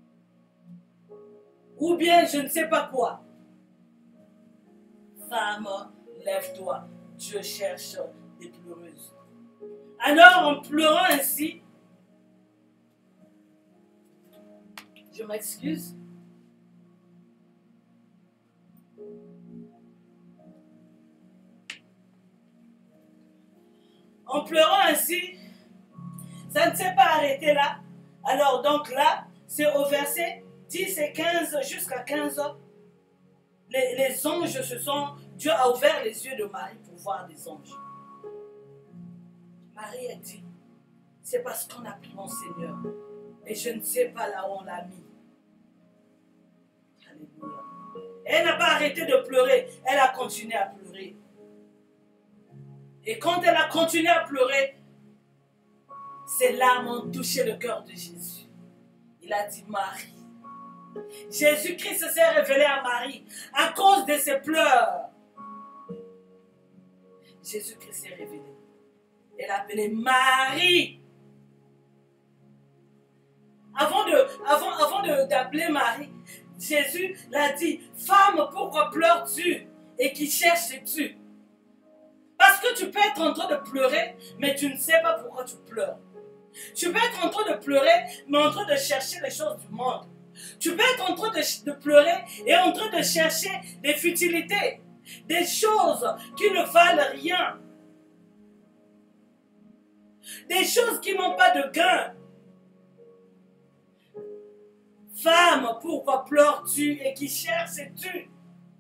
ou bien je ne sais pas quoi? Femme, lève-toi. Dieu cherche des pleureuses. Alors, en pleurant ainsi, je m'excuse. En pleurant ainsi, ça ne s'est pas arrêté là. Alors, donc là, c'est au verset 10 et 15 jusqu'à 15. Les anges se sont... Dieu a ouvert les yeux de Marie pour voir des anges. Marie a dit, c'est parce qu'on a pris mon Seigneur. Et je ne sais pas là où on l'a mis. Alléluia. Elle n'a pas arrêté de pleurer. Elle a continué à pleurer. Et quand elle a continué à pleurer, ses larmes ont touché le cœur de Jésus. Il a dit, Marie. Jésus-Christ s'est révélé à Marie à cause de ses pleurs. Jésus-Christ s'est révélé. Elle a appelé Marie. Avant d'appeler Marie, Jésus l'a dit, femme, pourquoi pleures-tu et qui cherches-tu? Parce que tu peux être en train de pleurer, mais tu ne sais pas pourquoi tu pleures. Tu peux être en train de pleurer, mais en train de chercher les choses du monde. Tu peux être en train de pleurer et en train de chercher des futilités, des choses qui ne valent rien, des choses qui n'ont pas de gain. Femme, pourquoi pleures-tu et qui cherches-tu?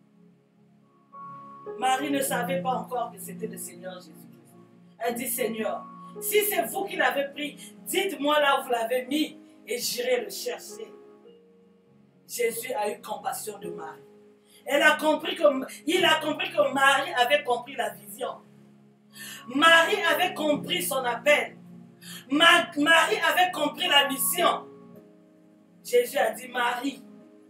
Marie ne savait pas encore que c'était le Seigneur Jésus-Christ. Elle dit, Seigneur, si c'est vous qui l'avez pris, dites-moi là où vous l'avez mis et j'irai le chercher. Jésus a eu compassion de Marie. Il a compris que Marie avait compris la vision. Marie avait compris son appel. Marie avait compris la mission. Jésus a dit, Marie.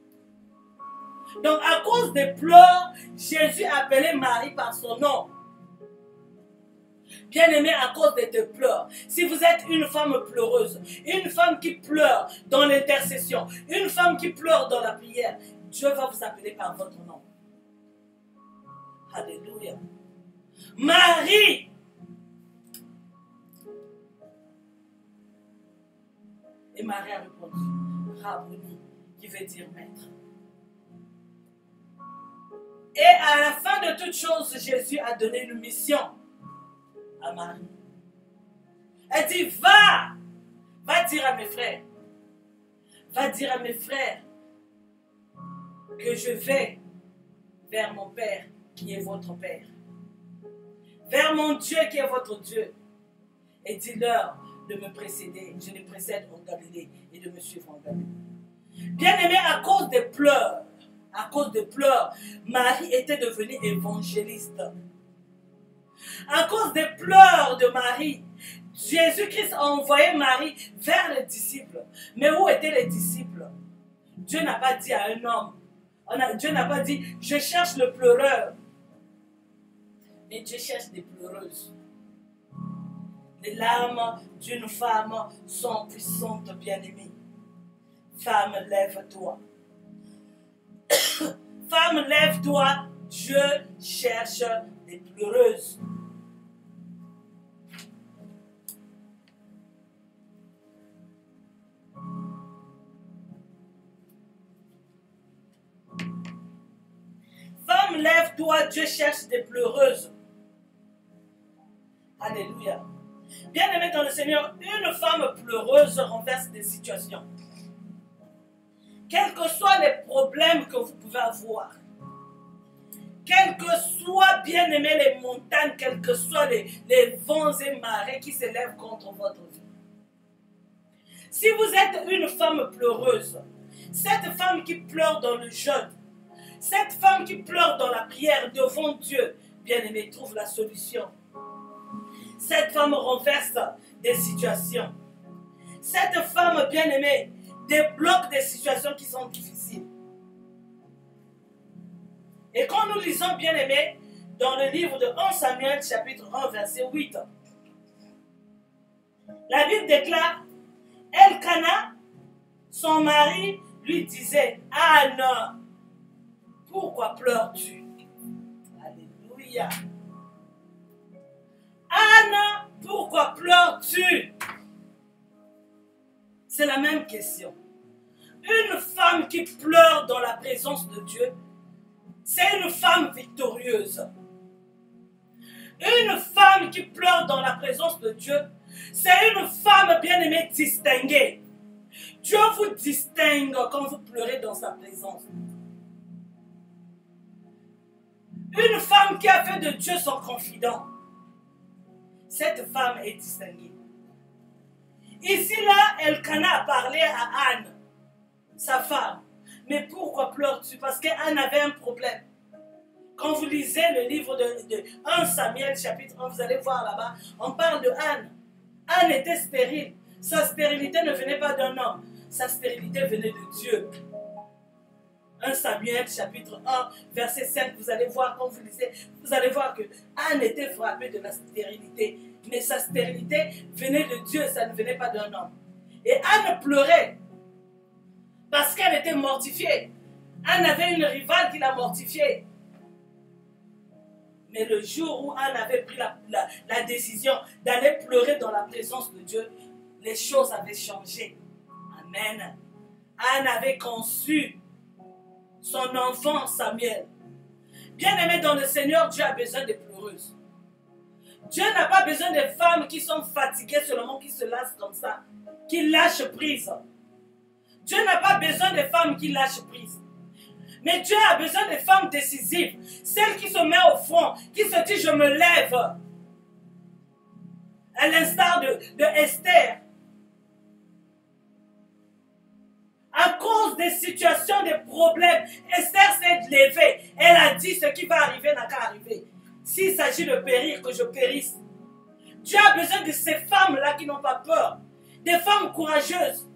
Donc à cause des pleurs, Jésus appelait Marie par son nom. Bien-aimé, à cause de tes pleurs, si vous êtes une femme pleureuse, une femme qui pleure dans l'intercession, une femme qui pleure dans la prière, Dieu va vous appeler par votre nom. Alléluia. Marie. Et Marie a répondu, Rabboni, qui veut dire maître. Et à la fin de toutes choses, Jésus a donné une mission à Marie. Elle dit, va dire à mes frères, va dire à mes frères que je vais vers mon Père qui est votre Père, vers mon Dieu qui est votre Dieu, et dis-leur de me précéder, je les précède en Galilée et de me suivre en Galilée. Bien-aimé, à cause des pleurs, Marie était devenue évangéliste. À cause des pleurs de Marie, Jésus-Christ a envoyé Marie vers les disciples. Mais où étaient les disciples? Dieu n'a pas dit à un homme, Dieu n'a pas dit, je cherche le pleureur. Mais Dieu cherche des pleureuses. Les larmes d'une femme sont puissantes, bien-aimée. Femme, lève-toi. Femme, lève-toi. Dieu cherche des pleureuses. Femme, lève-toi. Dieu cherche des pleureuses. Alléluia. Bien-aimé dans le Seigneur, une femme pleureuse renverse des situations. Quels que soient les problèmes que vous pouvez avoir, quels que soient, bien-aimés, les montagnes, quels que soient les vents et marées qui s'élèvent contre votre vie. Si vous êtes une femme pleureuse, cette femme qui pleure dans le jeûne, cette femme qui pleure dans la prière devant Dieu, bien-aimé, trouve la solution. Cette femme renverse des situations. Cette femme, bien-aimée, débloque des situations qui sont difficiles. Et quand nous lisons, bien-aimés, dans le livre de 1 Samuel, chapitre 1, verset 8, la Bible déclare, Elkana, son mari, lui disait, Anna, pourquoi pleures-tu? Alléluia. Anna, pourquoi pleures-tu? C'est la même question. Une femme qui pleure dans la présence de Dieu, c'est une femme victorieuse. Une femme qui pleure dans la présence de Dieu, c'est une femme bien-aimée distinguée. Dieu vous distingue quand vous pleurez dans sa présence. Une femme qui a fait de Dieu son confident, cette femme est distinguée. Ici, là, Elkana a parlé à Anne, sa femme. Mais pourquoi pleures-tu? Parce qu'Anne avait un problème. Quand vous lisez le livre de 1 Samuel, chapitre 1, vous allez voir là-bas, on parle de Anne. Anne était stérile. Sa stérilité ne venait pas d'un homme. Sa stérilité venait de Dieu. 1 Samuel, chapitre 1, verset 5, vous allez voir, quand vous lisez, vous allez voir que Anne était frappée de la stérilité. Mais sa stérilité venait de Dieu, ça ne venait pas d'un homme. Et Anne pleurait parce qu'elle était mortifiée. Anne avait une rivale qui l'a mortifiée. Mais le jour où Anne avait pris la décision d'aller pleurer dans la présence de Dieu, les choses avaient changé. Amen. Anne avait conçu son enfant Samuel. Bien-aimé dans le Seigneur, Dieu a besoin de pleureuses. Dieu n'a pas besoin de femmes qui sont fatiguées seulement, qui se lassent comme ça, qui lâchent prise. Dieu n'a pas besoin de femmes qui lâchent prise. Mais Dieu a besoin de femmes décisives, celles qui se mettent au front, qui se disent je me lève. À l'instar de Esther. À cause des situations, des problèmes, Esther s'est levée. Elle a dit ce qui va arriver n'a qu'à arriver. S'il s'agit de périr, que je périsse. Dieu a besoin de ces femmes-là qui n'ont pas peur. Des femmes courageuses.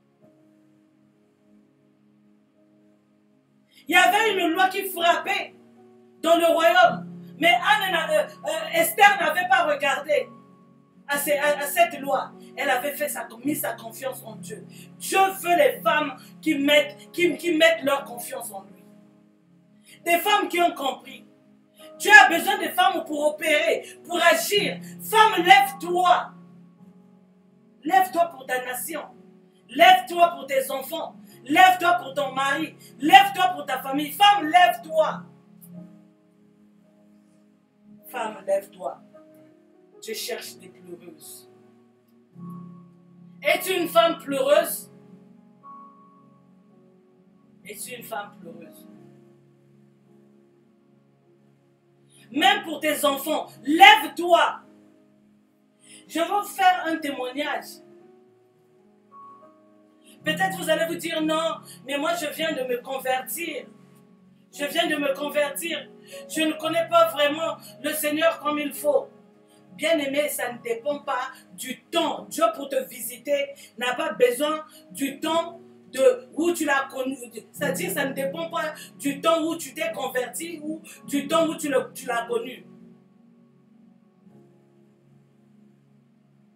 Il y avait une loi qui frappait dans le royaume. Mais Esther n'avait pas regardé à cette loi. Elle avait mis sa confiance en Dieu. Dieu veut les femmes qui mettent leur confiance en lui. Des femmes qui ont compris. Dieu a besoin de femmes pour opérer, pour agir. Femme, lève-toi. Lève-toi pour ta nation. Lève-toi pour tes enfants. Lève-toi pour ton mari. Lève-toi pour ta famille. Femme, lève-toi. Femme, lève-toi. Dieu cherche des pleureuses. Es-tu une femme pleureuse? Es-tu une femme pleureuse? Même pour tes enfants, lève-toi. Je vais vous faire un témoignage. Peut-être vous allez vous dire non, mais moi je viens de me convertir. Je viens de me convertir. Je ne connais pas vraiment le Seigneur comme il faut. Bien-aimé, ça ne dépend pas du temps. Dieu pour te visiter n'a pas besoin du temps où tu l'as connu. C'est-à-dire, ça ne dépend pas du temps où tu t'es converti ou du temps où tu l'as connu.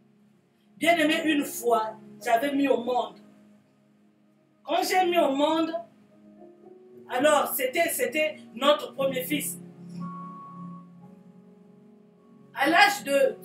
Bien aimé, une fois, j'avais mis au monde. Quand j'ai mis au monde, alors c'était notre premier fils. À l'âge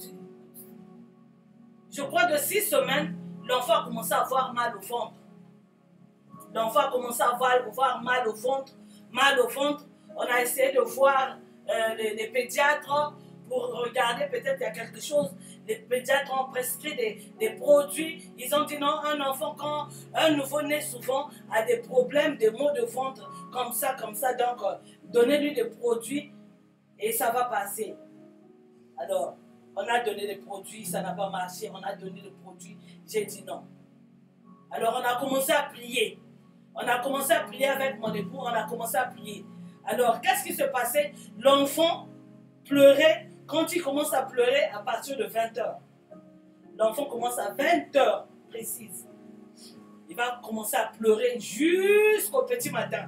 je crois de 6 semaines, l'enfant a commencé à avoir mal au ventre. L'enfant a commencé à avoir mal au ventre. Mal au ventre. On a essayé de voir les pédiatres pour regarder peut-être il y a quelque chose. Les pédiatres ont prescrit des produits. Ils ont dit non, un enfant, quand un nouveau-né souvent a des problèmes, des maux de ventre, comme ça. Donc, donnez-lui des produits et ça va passer. Alors, on a donné des produits, ça n'a pas marché. On a donné des produits, j'ai dit non. Alors, on a commencé à prier. On a commencé à prier avec mon époux, on a commencé à prier. Alors, qu'est-ce qui se passait? L'enfant pleurait. Quand il commence à pleurer, à partir de 20h. L'enfant commence à 20h précise. Il va commencer à pleurer jusqu'au petit matin.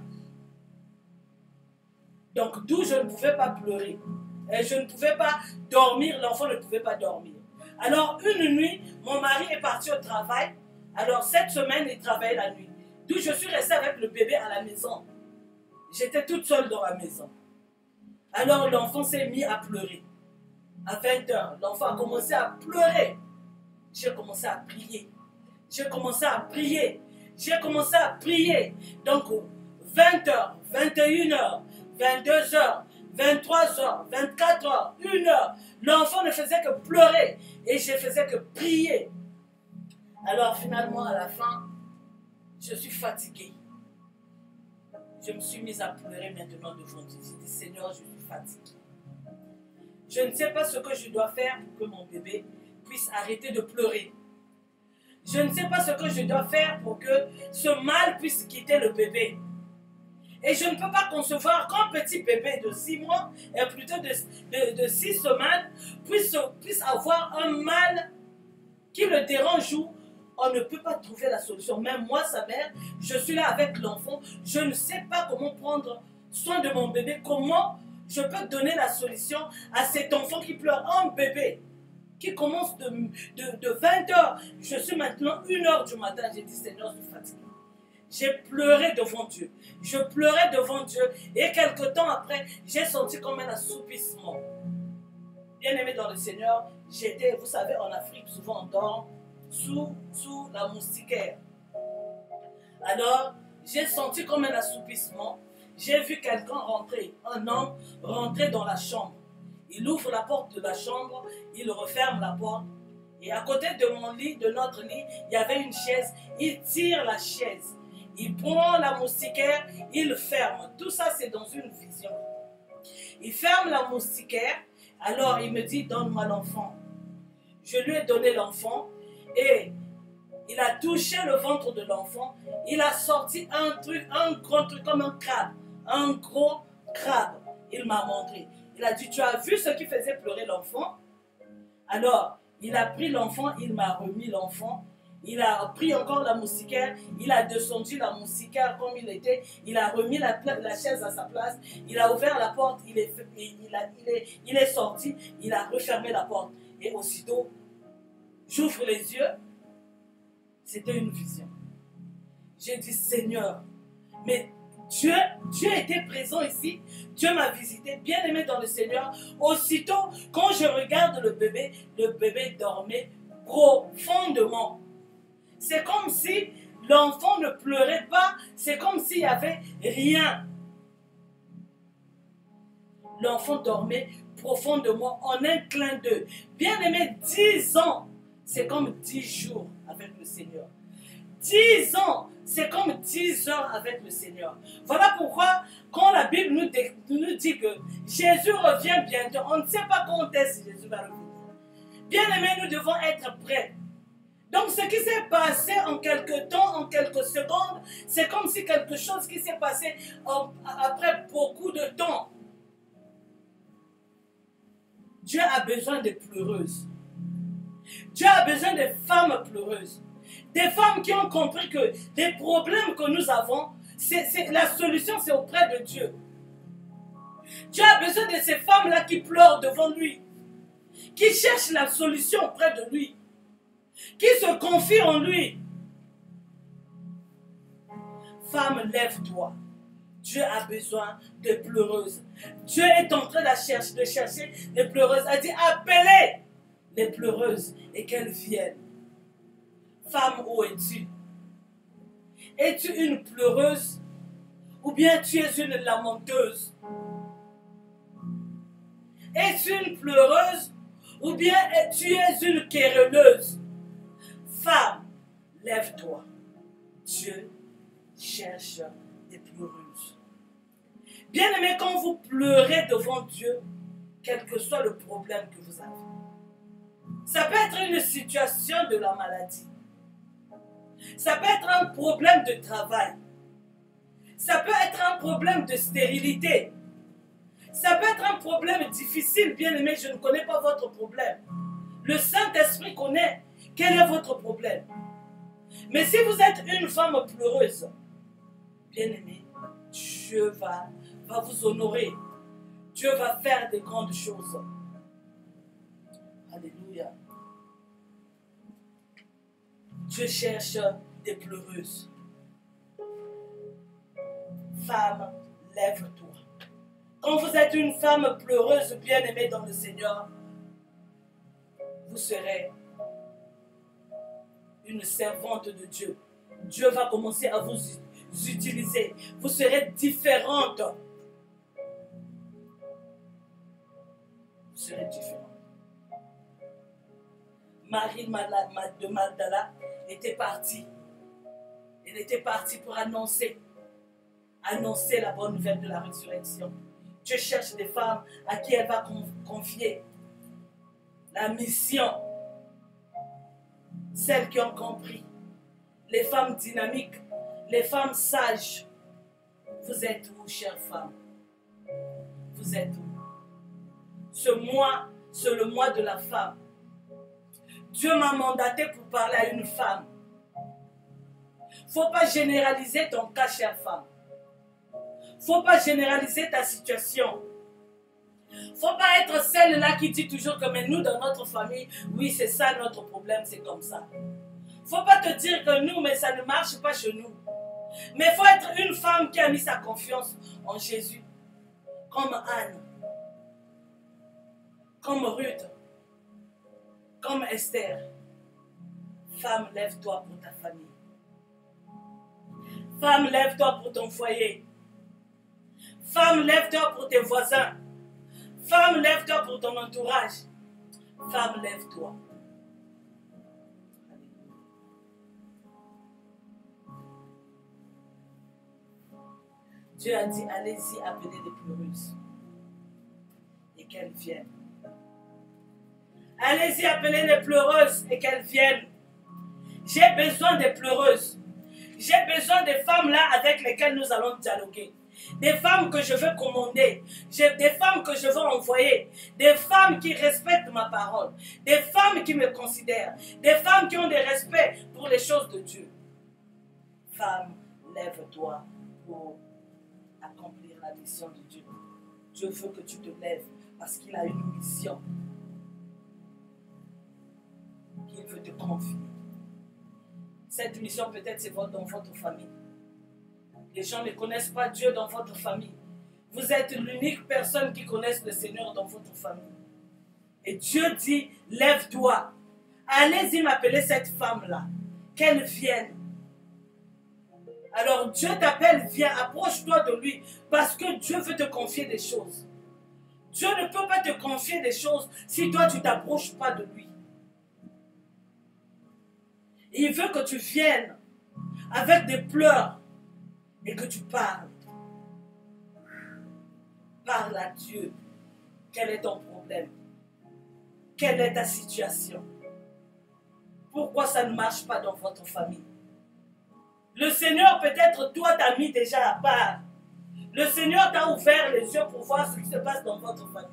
Donc, d'où je ne pouvais pas pleurer. Et je ne pouvais pas dormir, l'enfant ne pouvait pas dormir. Alors, une nuit, mon mari est parti au travail. Alors, cette semaine, il travaillait la nuit. D'où je suis restée avec le bébé à la maison. J'étais toute seule dans la maison. Alors, l'enfant s'est mis à pleurer. À 20h, l'enfant a commencé à pleurer. J'ai commencé à prier. J'ai commencé à prier. J'ai commencé à prier. Donc, 20h, 21h, 22h, 23h, 24h, 1h, l'enfant ne faisait que pleurer et je faisais que prier. Alors finalement, à la fin, je suis fatiguée. Je me suis mise à pleurer maintenant devant Dieu. J'ai dit, Seigneur, je suis fatiguée. Je ne sais pas ce que je dois faire pour que mon bébé puisse arrêter de pleurer. Je ne sais pas ce que je dois faire pour que ce mal puisse quitter le bébé. Et je ne peux pas concevoir qu'un petit bébé de 6 mois, et plutôt de 6 semaines, puisse avoir un mal qui le dérange où on ne peut pas trouver la solution. Même moi, sa mère, je suis là avec l'enfant, je ne sais pas comment prendre soin de mon bébé, comment je peux donner la solution à cet enfant qui pleure, un bébé qui commence de 20h. Je suis maintenant 1h du matin, j'ai dit, Seigneur, je suis fatiguée. J'ai pleuré devant Dieu. Je pleurais devant Dieu. Et quelque temps après, j'ai senti comme un assoupissement. Bien aimé dans le Seigneur, j'étais, vous savez, en Afrique, souvent on dort sous la moustiquaire. Alors, j'ai senti comme un assoupissement. J'ai vu quelqu'un rentrer, un homme rentrer dans la chambre. Il ouvre la porte de la chambre, il referme la porte. Et à côté de mon lit, de notre lit, il y avait une chaise. Il tire la chaise. Il prend la moustiquaire, il ferme. Tout ça, c'est dans une vision. Il ferme la moustiquaire. Alors, il me dit, donne-moi l'enfant. Je lui ai donné l'enfant et il a touché le ventre de l'enfant. Il a sorti un truc, un gros truc comme un crabe. Un gros crabe. Il m'a montré. Il a dit, tu as vu ce qui faisait pleurer l'enfant? Alors, il a pris l'enfant, il m'a remis l'enfant. Il a pris encore la moustiquaire, il a descendu la moustiquaire comme il était, il a remis la chaise à sa place, il a ouvert la porte, il est sorti, il a refermé la porte. Et aussitôt, j'ouvre les yeux, c'était une vision. J'ai dit, Seigneur, mais Dieu était présent ici, Dieu m'a visité, bien aimé dans le Seigneur. Aussitôt, quand je regarde le bébé dormait profondément. C'est comme si l'enfant ne pleurait pas, c'est comme s'il n'y avait rien. L'enfant dormait profondément en un clin d'œil. Bien aimé, 10 ans, c'est comme 10 jours avec le Seigneur. 10 ans, c'est comme 10 heures avec le Seigneur. Voilà pourquoi, quand la Bible nous dit que Jésus revient bientôt, on ne sait pas quand est-ce que Jésus va revenir. Bien aimé, nous devons être prêts. Donc, ce qui s'est passé en quelques temps, en quelques secondes, c'est comme si quelque chose qui s'est passé après beaucoup de temps. Dieu a besoin de pleureuses. Dieu a besoin de femmes pleureuses. Des femmes qui ont compris que les problèmes que nous avons, la solution, c'est auprès de Dieu. Dieu a besoin de ces femmes-là qui pleurent devant lui, qui cherchent la solution auprès de lui, qui se confie en lui. Femme, lève-toi. Dieu a besoin de pleureuses. Dieu est en train de chercher les pleureuses. Il a dit, appelez les pleureuses et qu'elles viennent. Femme, où es-tu? Es-tu une pleureuse ou bien tu es une lamenteuse? Es-tu une pleureuse ou bien tu es une querelleuse? Femme, lève-toi. Dieu cherche des pleureuses. Bien-aimés, quand vous pleurez devant Dieu, quel que soit le problème que vous avez, ça peut être une situation de la maladie. Ça peut être un problème de travail. Ça peut être un problème de stérilité. Ça peut être un problème difficile, bien-aimé, je ne connais pas votre problème. Le Saint-Esprit connaît quel est votre problème. Mais si vous êtes une femme pleureuse, bien-aimé, Dieu va vous honorer. Dieu va faire de grandes choses. Alléluia. Dieu cherche des pleureuses. Femme, lève-toi. Quand vous êtes une femme pleureuse, bien-aimée dans le Seigneur, vous serez une servante de Dieu. Dieu va commencer à vous utiliser. Vous serez différente. Vous serez différente. Marie de Magdala était partie. Elle était partie pour annoncer la bonne nouvelle de la résurrection. Dieu cherche des femmes à qui elle va confier la mission. Celles qui ont compris. Les femmes dynamiques, les femmes sages. Vous êtes où, chères femmes? Vous êtes où? Ce mois, c'est le mois de la femme. Dieu m'a mandaté pour parler à une femme. Il ne faut pas généraliser ton cas, chère femme. Il ne faut pas généraliser ta situation. Il ne faut pas être celle-là qui dit toujours que mais nous, dans notre famille, oui, c'est ça notre problème, c'est comme ça. Il ne faut pas te dire que nous, mais ça ne marche pas chez nous. Mais il faut être une femme qui a mis sa confiance en Jésus. Comme Anne. Comme Ruth. Comme Esther. Femme, lève-toi pour ta famille. Femme, lève-toi pour ton foyer. Femme, lève-toi pour tes voisins. Femme, lève-toi pour ton entourage. Femme, lève-toi. Dieu a dit, allez-y, appelez les pleureuses. Et qu'elles viennent. Allez-y, appelez les pleureuses et qu'elles viennent. J'ai besoin des pleureuses. J'ai besoin des femmes là avec lesquelles nous allons dialoguer. Des femmes que je veux commander. Des femmes que je veux envoyer. Des femmes qui respectent ma parole. Des femmes qui me considèrent. Des femmes qui ont des respects pour les choses de Dieu. Femme, lève-toi pour accomplir la mission de Dieu. Dieu veut que tu te lèves parce qu'il a une mission qu'il veut te confier. Cette mission peut-être c'est dans votre famille. Les gens ne connaissent pas Dieu dans votre famille. Vous êtes l'unique personne qui connaisse le Seigneur dans votre famille. Et Dieu dit, lève-toi. Allez-y m'appeler cette femme-là. Qu'elle vienne. Alors Dieu t'appelle, viens, approche-toi de lui. Parce que Dieu veut te confier des choses. Dieu ne peut pas te confier des choses si toi tu ne t'approches pas de lui. Il veut que tu viennes avec des pleurs et que tu parles. Parle à Dieu. Quel est ton problème? Quelle est ta situation? Pourquoi ça ne marche pas dans votre famille? Le Seigneur, peut-être toi, t'a mis déjà à part. Le Seigneur t'a ouvert les yeux pour voir ce qui se passe dans votre famille.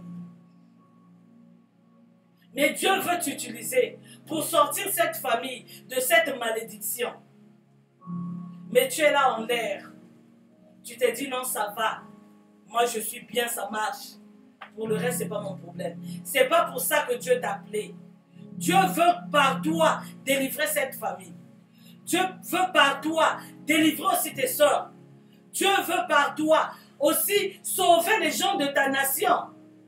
Mais Dieu veut t'utiliser pour sortir cette famille de cette malédiction. Mais tu es là en l'air. Tu t'es dit non, ça va. Moi, je suis bien, ça marche. Pour le reste, ce n'est pas mon problème. Ce n'est pas pour ça que Dieu t'a appelé. Dieu veut par toi délivrer cette famille. Dieu veut par toi délivrer aussi tes soeurs. Dieu veut par toi aussi sauver les gens de ta nation.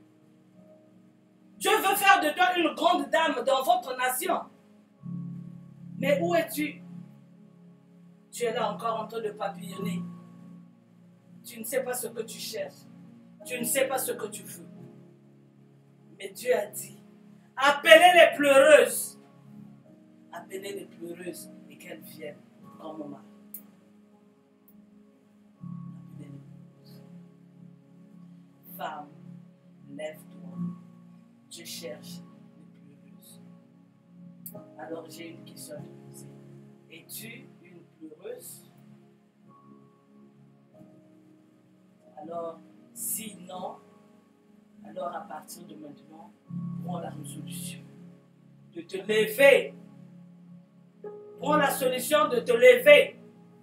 Dieu veut faire de toi une grande dame dans votre nation. Mais où es-tu? Tu es là encore en train de papillonner. Tu ne sais pas ce que tu cherches. Tu ne sais pas ce que tu veux. Mais Dieu a dit, appelez les pleureuses. Appelez les pleureuses et qu'elles viennent comme mon mari. Appelez les pleureuses. Femme, lève-toi. Je cherche les pleureuses. Alors j'ai une question à te poser. Es-tu une pleureuse? Alors, sinon, alors à partir de maintenant, prends la résolution de te lever. Prends la solution de te lever.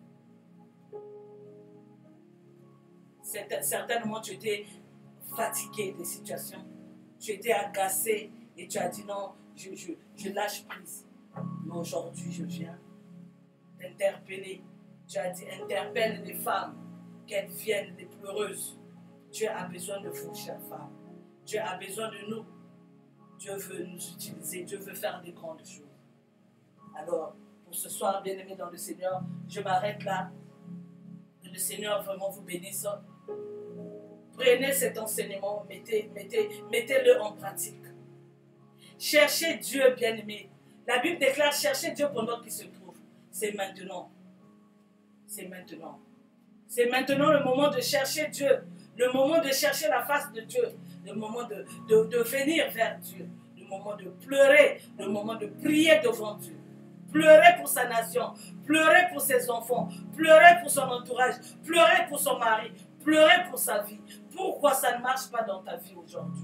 Certainement, tu étais fatigué des situations. Tu étais agacé et tu as dit non, je lâche prise. Mais aujourd'hui, je viens t'interpeller. Tu as dit interpelle les femmes, qu'elles viennent, les pleureuses. Dieu a besoin de vous, chères femmes. Dieu a besoin de nous. Dieu veut nous utiliser. Dieu veut faire des grandes choses. Alors, pour ce soir, bien-aimés dans le Seigneur, je m'arrête là. Que le Seigneur vraiment vous bénisse. Prenez cet enseignement, mettez-le en pratique. Cherchez Dieu, bien-aimé. La Bible déclare, cherchez Dieu pendant qu'il se trouve. C'est maintenant. C'est maintenant. C'est maintenant le moment de chercher Dieu. Le moment de chercher la face de Dieu. Le moment de venir vers Dieu. Le moment de pleurer. Le moment de prier devant Dieu. Pleurer pour sa nation. Pleurer pour ses enfants. Pleurer pour son entourage. Pleurer pour son mari. Pleurer pour sa vie. Pourquoi ça ne marche pas dans ta vie aujourd'hui?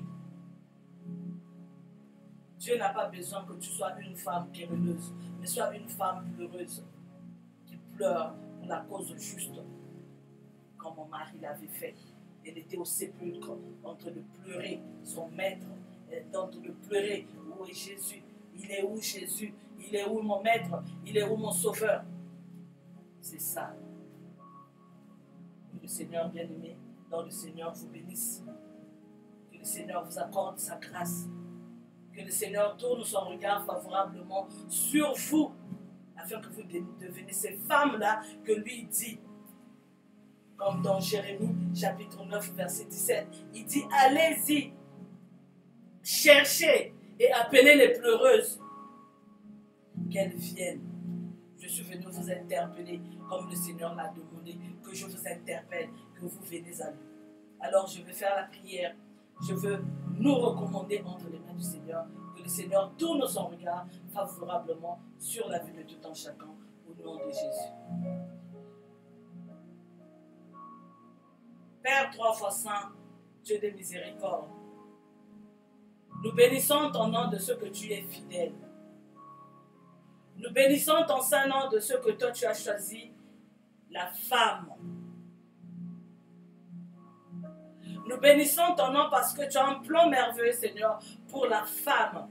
Dieu n'a pas besoin que tu sois une femme querelleuse, mais sois une femme pleureuse qui pleure pour la cause juste, comme mon mari l'avait fait. Elle était au sépulcre en train de pleurer son maître, en train de pleurer. Où est Jésus? Il est où Jésus? Il est où mon maître? Il est où mon sauveur? C'est ça. Que le Seigneur bien-aimé, dans le Seigneur vous bénisse. Que le Seigneur vous accorde sa grâce. Que le Seigneur tourne son regard favorablement sur vous, afin que vous deveniez ces femmes-là que lui dit, comme dans Jérémie, chapitre 9, verset 17, il dit, allez-y, cherchez et appelez les pleureuses, qu'elles viennent. Je suis venu vous interpeller, comme le Seigneur l'a demandé, que je vous interpelle, que vous venez à lui. Alors je vais faire la prière. Je veux nous recommander entre les mains du Seigneur, que le Seigneur tourne son regard favorablement sur la vie de tout un chacun, au nom de Jésus. Père 3 fois saint, Dieu de miséricorde, nous bénissons ton nom de ce que tu es fidèle. Nous bénissons ton saint nom de ce que toi tu as choisi, la femme. Nous bénissons ton nom parce que tu as un plan merveilleux, Seigneur, pour la femme.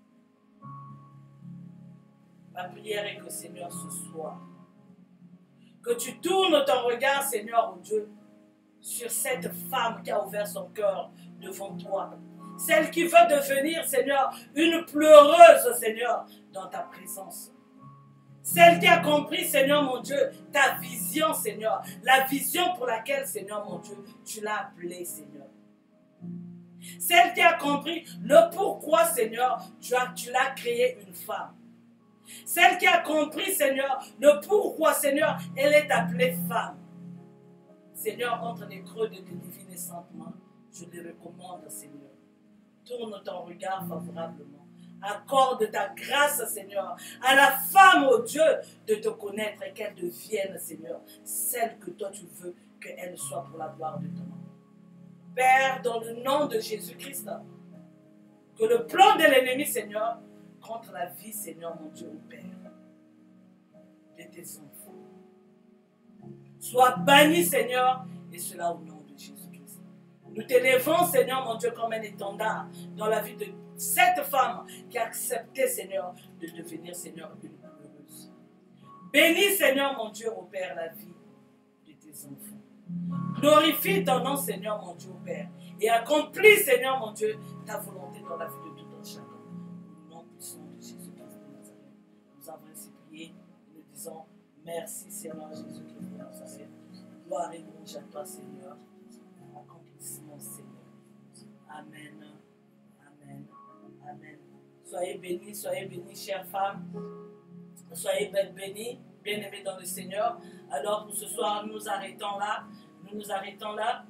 Ma prière est que, Seigneur, ce soir, que tu tournes ton regard, Seigneur, oh Dieu, sur cette femme qui a ouvert son cœur devant toi. Celle qui veut devenir, Seigneur, une pleureuse, Seigneur, dans ta présence. Celle qui a compris, Seigneur mon Dieu, ta vision, Seigneur. La vision pour laquelle, Seigneur mon Dieu, tu l'as appelée, Seigneur. Celle qui a compris le pourquoi, Seigneur, tu l'as créée une femme. Celle qui a compris, Seigneur, le pourquoi, Seigneur, elle est appelée femme. Seigneur, entre les creux de tes divines et saintes mains, je les recommande, Seigneur. Tourne ton regard favorablement. Accorde ta grâce, Seigneur, à la femme, oh Dieu, de te connaître et qu'elle devienne, Seigneur, celle que toi tu veux qu'elle soit pour la gloire de ton nom. Père, dans le nom de Jésus-Christ, que le plan de l'ennemi, Seigneur, contre la vie, Seigneur, mon Dieu, au Père, de tes enfants, soit banni, Seigneur, et cela au nom de Jésus-Christ. Nous t'élevons, Seigneur, mon Dieu, comme un étendard dans la vie de cette femme qui a accepté, Seigneur, de devenir, Seigneur, une heureuse. Bénis, Seigneur, mon Dieu, au Père, la vie de tes enfants. Glorifie ton nom, Seigneur, mon Dieu, au Père. Et accomplis, Seigneur, mon Dieu, ta volonté dans la vie de tout un chacun. Au nom puissant de Jésus-Christ de Nazareth. Nous avons ainsi prié et nous disons merci, Seigneur Jésus-Christ de Nazareth. Gloire et louange à toi, Seigneur. Accomplissement, Seigneur. Amen. Amen. Amen. Soyez bénis, chères femmes. Soyez bénis, bien-aimés dans le Seigneur. Alors pour ce soir, nous nous arrêtons là. Nous nous arrêtons là.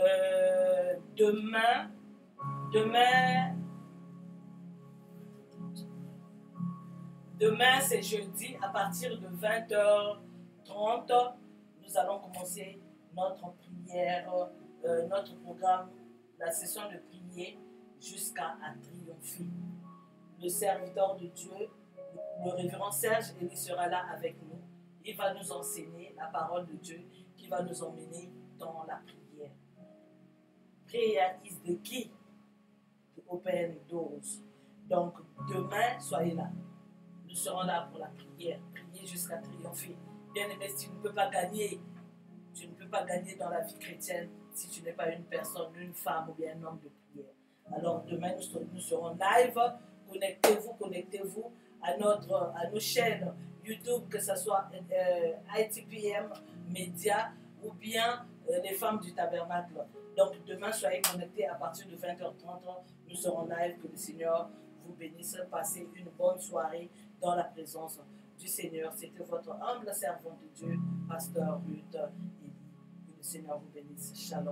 Demain c'est jeudi, à partir de 20h30, nous allons commencer notre prière, notre programme, la session de prière jusqu'à triompher. Le serviteur de Dieu, le révérend Serge, il sera là avec nous. Il va nous enseigner la parole de Dieu qui va nous emmener dans la prière. Prayer is the key to open doors. Donc, demain, soyez là. Nous serons là pour la prière. Prier jusqu'à triompher. Bien aimé, si tu ne peux pas gagner, tu ne peux pas gagner dans la vie chrétienne si tu n'es pas une personne, une femme ou bien un homme de prière. Alors, demain, nous serons live. Connectez-vous à nos chaînes YouTube, que ce soit ITPM Média ou bien les femmes du tabernacle. Donc demain, soyez connectés à partir de 20h30. Nous serons live. Que le Seigneur vous bénisse. Passez une bonne soirée dans la présence du Seigneur. C'était votre humble servante de Dieu, Pasteur Ruth. Et que le Seigneur vous bénisse. Shalom.